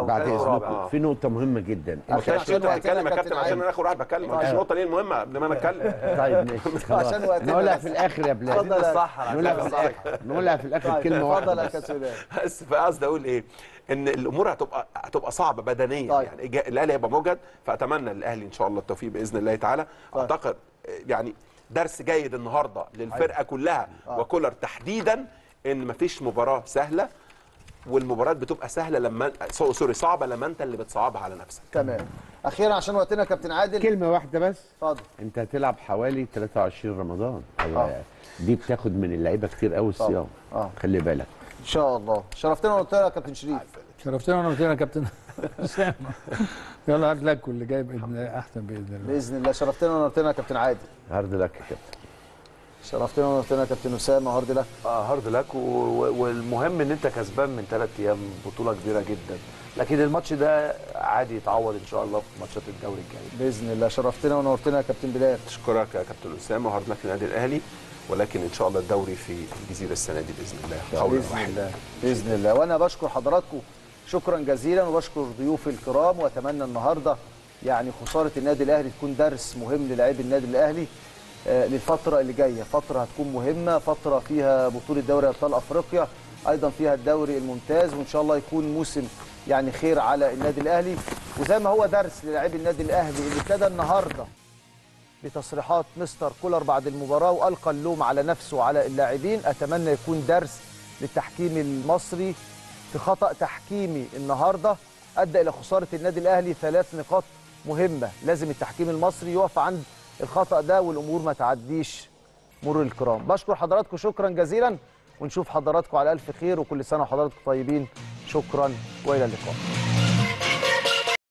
ورابع. في نقطه مهمه جدا عشان اتكلم يا كابتن، عشان انا اخر واحد بتكلم، مش النقطه دي المهمه قبل ما انا اتكلم. طيب ماشي خلاص، نقولها في الاخر يا بلال، نقولها في الاخر نقولها في الاخر كلمه واحده. اتفضل يا كابتن. بس فقصدي اقول ايه، ان الامور هتبقى هتبقى صعبه بدنيا طيب. يعني الاهلي هيبقى موجود، فاتمنى الاهلي ان شاء الله التوفيق باذن الله تعالى. طيب. اعتقد يعني درس جيد النهارده للفرقه كلها آه. وكولر تحديدا، ان مفيش مباراه سهله، والمباريات بتبقى سهله لما سوري صعبه لما انت اللي بتصعبها على نفسك. تمام. اخيرا عشان وقتنا يا كابتن عادل كلمه واحده بس. اتفضل. انت هتلعب حوالي ثلاثة وعشرين رمضان آه. دي بتاخد من اللعيبه كتير قوي الصيام آه. خلي بالك ان شاء الله. شرفتنا ونورتنا يا كابتن شريف. شرفتنا ونورتنا يا كابتن اسامه. يلا هارد لك واللي جاي باذن الله احسن باذن الله. باذن الله. شرفتنا ونورتنا يا كابتن عادل. هارد لك يا كابتن. شرفتنا ونورتنا يا كابتن اسامه. هارد لك. اه هارد لك، والمهم ان انت كسبان من ثلاث ايام، بطوله كبيره جدا، لكن الماتش ده عادي يتعوض ان شاء الله في ماتشات الدوري الجاي باذن الله. شرفتنا ونورتنا يا كابتن بلال. اشكرك يا كابتن اسامه، وهارد لك للنادي الاهلي، ولكن ان شاء الله الدوري في الجزيره السنه دي باذن الله. باذن الله باذن الله. وانا بشكر حضراتكم شكرا جزيلا، وبشكر ضيوفي الكرام، واتمنى النهارده يعني خساره النادي الاهلي تكون درس مهم للاعبي النادي الاهلي آه للفتره اللي جايه. فتره هتكون مهمه، فتره فيها بطوله دوري ابطال افريقيا، ايضا فيها الدوري الممتاز، وان شاء الله يكون موسم يعني خير على النادي الاهلي. وزي ما هو درس للاعبي النادي الاهلي اللي ابتدى النهارده بتصريحات مستر كولر بعد المباراه والقى اللوم على نفسه وعلى اللاعبين، اتمنى يكون درس للتحكيم المصري في خطأ تحكيمي النهارده ادى الى خساره النادي الاهلي ثلاث نقاط مهمه. لازم التحكيم المصري يقف عند الخطأ ده والامور ما تعديش مرور الكرام. بشكر حضراتكم شكرا جزيلا، ونشوف حضراتكم على الف خير، وكل سنه وحضراتكم طيبين. شكرا والى اللقاء.